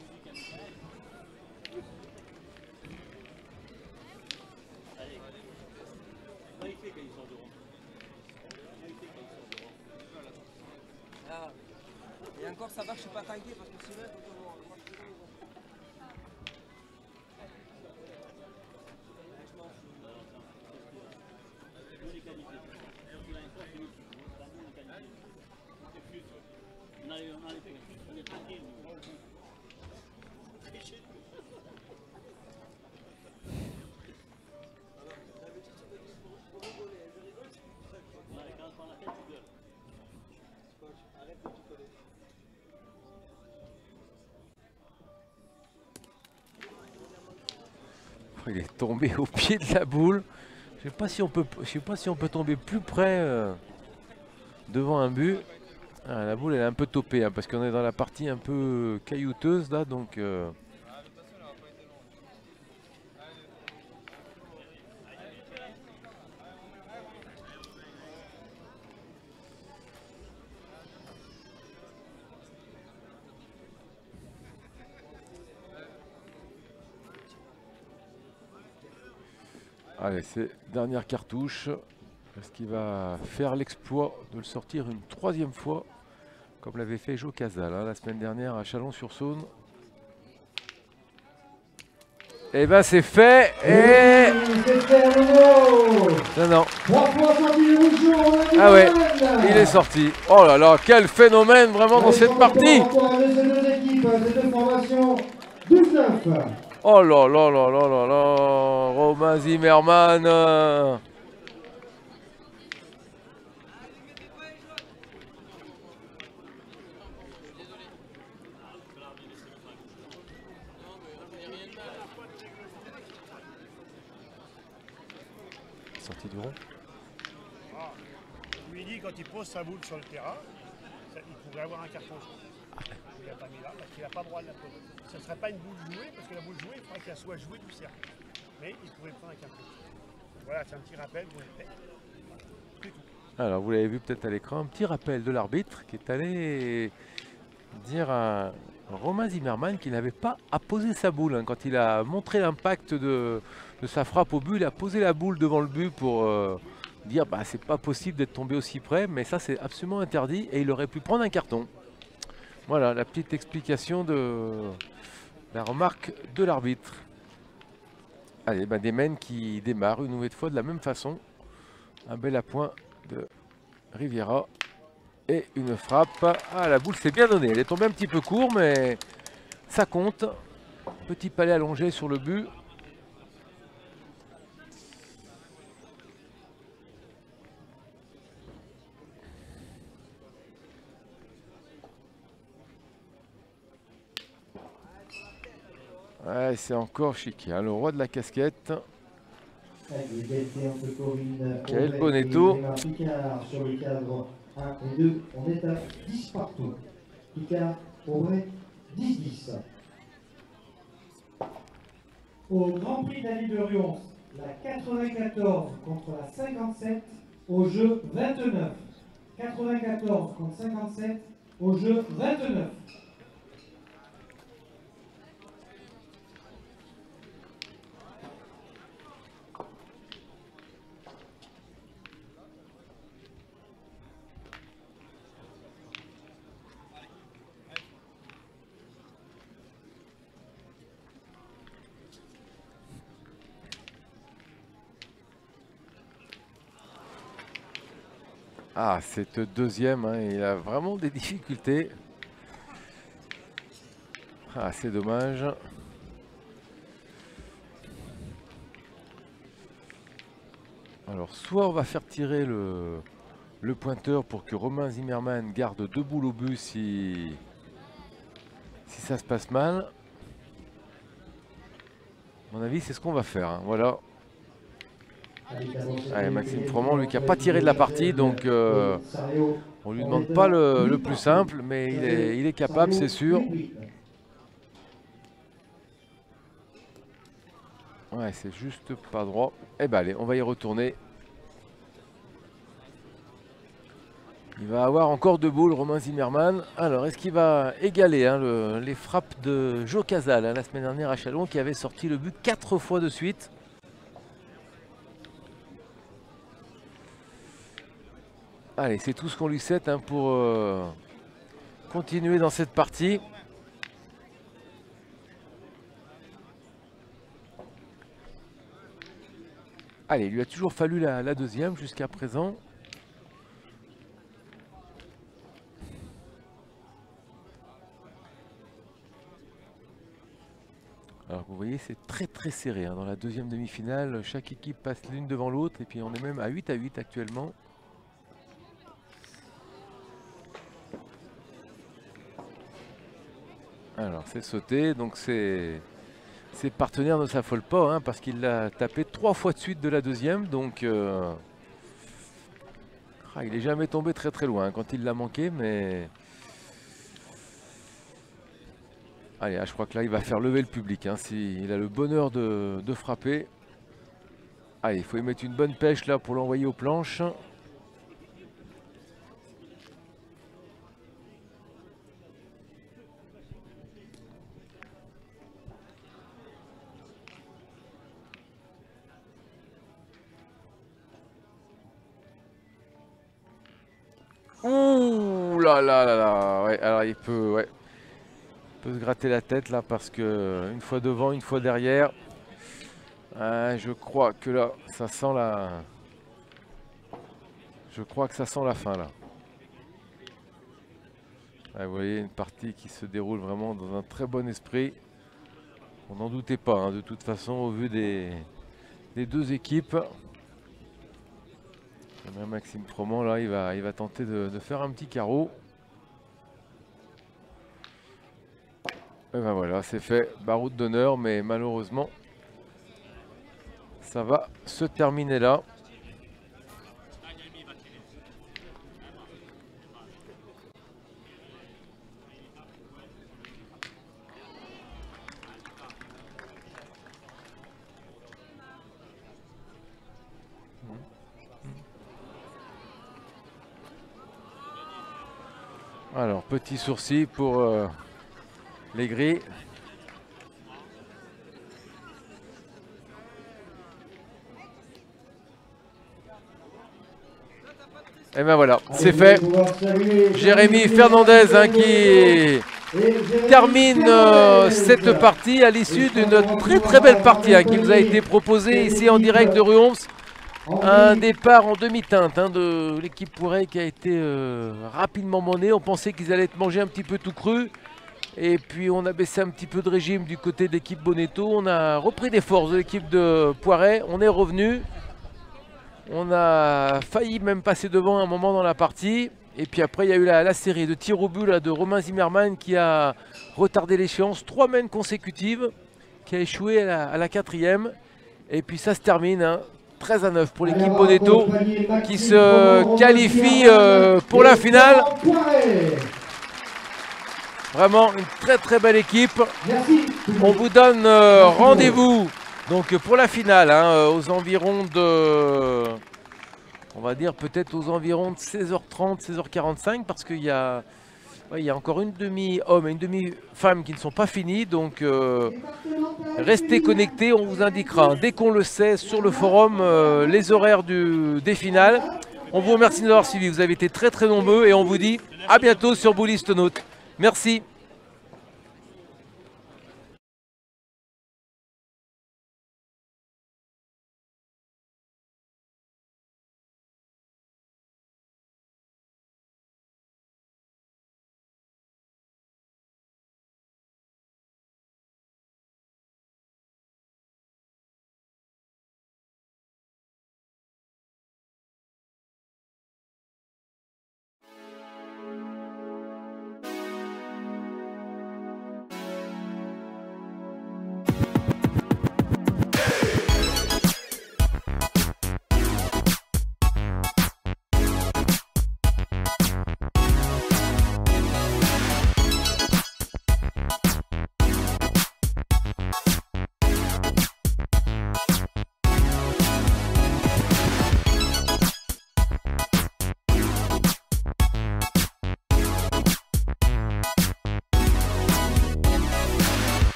Et encore ça va, je suis pas tanké parce que sinon Il est tombé au pied de la boule. Je sais pas si on peut, je sais pas si on peut tomber plus près euh, devant un but. Ah, la boule elle est un peu topée hein, parce qu'on est dans la partie un peu caillouteuse là, donc. Euh, Allez, c'est dernière cartouche. Est-ce qu'il va faire l'exploit de le sortir une troisième fois, comme l'avait fait Joe Casal hein, la semaine dernière à Chalon-sur-Saône? Et ben c'est fait. Et non, non. Ah ouais, il est sorti. Oh là là, quel phénomène vraiment dans cette partie. Oh là là là là là là, Romain Zimmermann. euh. Sortie du rond. Ah, je lui dis quand il pose sa boule sur le terrain, ça, il pourrait avoir un carton. Il n'a pas mis là parce qu'il n'a pas le droit de la poser. Ce ne serait pas une boule jouée parce que la boule jouée, il faudrait qu'elle soit jouée du cercle. Mais il pourrait prendre un carton. Voilà, c'est un petit rappel pour les faits. C'est tout. Alors vous l'avez vu peut-être à l'écran, un petit rappel de l'arbitre qui est allé dire à Romain Zimmermann qu'il n'avait pas à poser sa boule. Hein. Quand il a montré l'impact de, de sa frappe au but, il a posé la boule devant le but pour euh, dire bah c'est pas possible d'être tombé aussi près, mais ça c'est absolument interdit et il aurait pu prendre un carton. Voilà la petite explication de la remarque de l'arbitre. Allez, bah, des men qui démarrent une nouvelle fois de la même façon. Un bel appoint de Riviera. Et une frappe. Ah, la boule s'est bien donnée. Elle est tombée un petit peu court, mais ça compte. Petit palais allongé sur le but. Ouais, c'est encore chic. Hein, le roi de la casquette. Quel Bonetto. Sur le cadre un et deux, on est à dix partout. Picard aurait dix dix. Au Grand Prix David de Rions, la quatre-vingt-quatorze contre la cinquante-sept, au jeu vingt-neuf. quatre-vingt-quatorze contre cinquante-sept, au jeu vingt-neuf. Ah, cette deuxième, hein, il a vraiment des difficultés. Ah, c'est dommage. Alors, soit on va faire tirer le, le pointeur pour que Romain Zimmermann garde deux boules au but si, si ça se passe mal. À mon avis, c'est ce qu'on va faire. Hein. Voilà. Allez, Maxime Froment, lui qui n'a pas tiré de la partie, donc euh, on lui demande pas le, le plus simple, mais il est, il est capable, c'est sûr. Ouais, c'est juste pas droit. Eh ben allez, on va y retourner. Il va avoir encore deux boules, Romain Zimmermann. Alors, est-ce qu'il va égaler hein, le, les frappes de Joe Casal hein, la semaine dernière à Chalon, qui avait sorti le but quatre fois de suite? Allez, c'est tout ce qu'on lui souhaite hein, pour euh, continuer dans cette partie. Allez, il lui a toujours fallu la, la deuxième jusqu'à présent. Alors vous voyez, c'est très très serré hein, dans la deuxième demi-finale. Chaque équipe passe l'une devant l'autre et puis on est même à huit à huit actuellement. Alors c'est sauté, donc c'est ses partenaires ne s'affolent pas hein, parce qu'il l'a tapé trois fois de suite de la deuxième, donc euh, ah, il n'est jamais tombé très très loin hein, quand il l'a manqué, mais allez, ah, je crois que là il va faire lever le public hein, s'il a le bonheur de, de frapper. Allez, il faut y mettre une bonne pêche là pour l'envoyer aux planches. Ouh là là là là. Ouais, alors il peut, ouais. il peut se gratter la tête là parce que une fois devant, une fois derrière. Euh, je crois que là, ça sent la. Je crois que ça sent la fin là. Ah, vous voyez, une partie qui se déroule vraiment dans un très bon esprit. On n'en doutait pas, hein, de toute façon, au vu des, des deux équipes. Maxime Froment, là, il va, il va tenter de, de faire un petit carreau. Et ben voilà, c'est fait. Baroud d'honneur, mais malheureusement, ça va se terminer là. Alors, petit sourcil pour euh, les gris. Et ben voilà, c'est fait. Jérémy Fernandez hein, qui termine euh, cette partie à l'issue d'une très très belle partie hein, qui nous a été proposée ici en direct de Ruons. Un départ en demi-teinte hein, de l'équipe Pouret qui a été euh, rapidement menée. On pensait qu'ils allaient être mangés un petit peu tout cru. Et puis on a baissé un petit peu de régime du côté de l'équipe Bonetto. On a repris des forces de l'équipe de Poiret. On est revenu. On a failli même passer devant un moment dans la partie. Et puis après il y a eu la, la série de tirs au but là, de Romain Zimmermann qui a retardé l'échéance. Trois mènes consécutives qui a échoué à la, à la quatrième. Et puis ça se termine. Hein. treize à neuf pour l'équipe Bonetto qui se qualifie euh, pour la finale. Vraiment une très très belle équipe. On vous donne euh, rendez-vous donc pour la finale hein, aux environs de, on va dire peut-être aux environs de seize heures trente, seize heures quarante-cinq parce qu'il y a Ouais, il y a encore une demi-homme et une demi-femme qui ne sont pas finis, donc euh, restez connectés, on vous indiquera dès qu'on le sait sur le forum euh, les horaires du, des finales. On vous remercie de nous avoir suivis, vous avez été très très nombreux et on vous dit à bientôt sur Bouliste Note. Merci.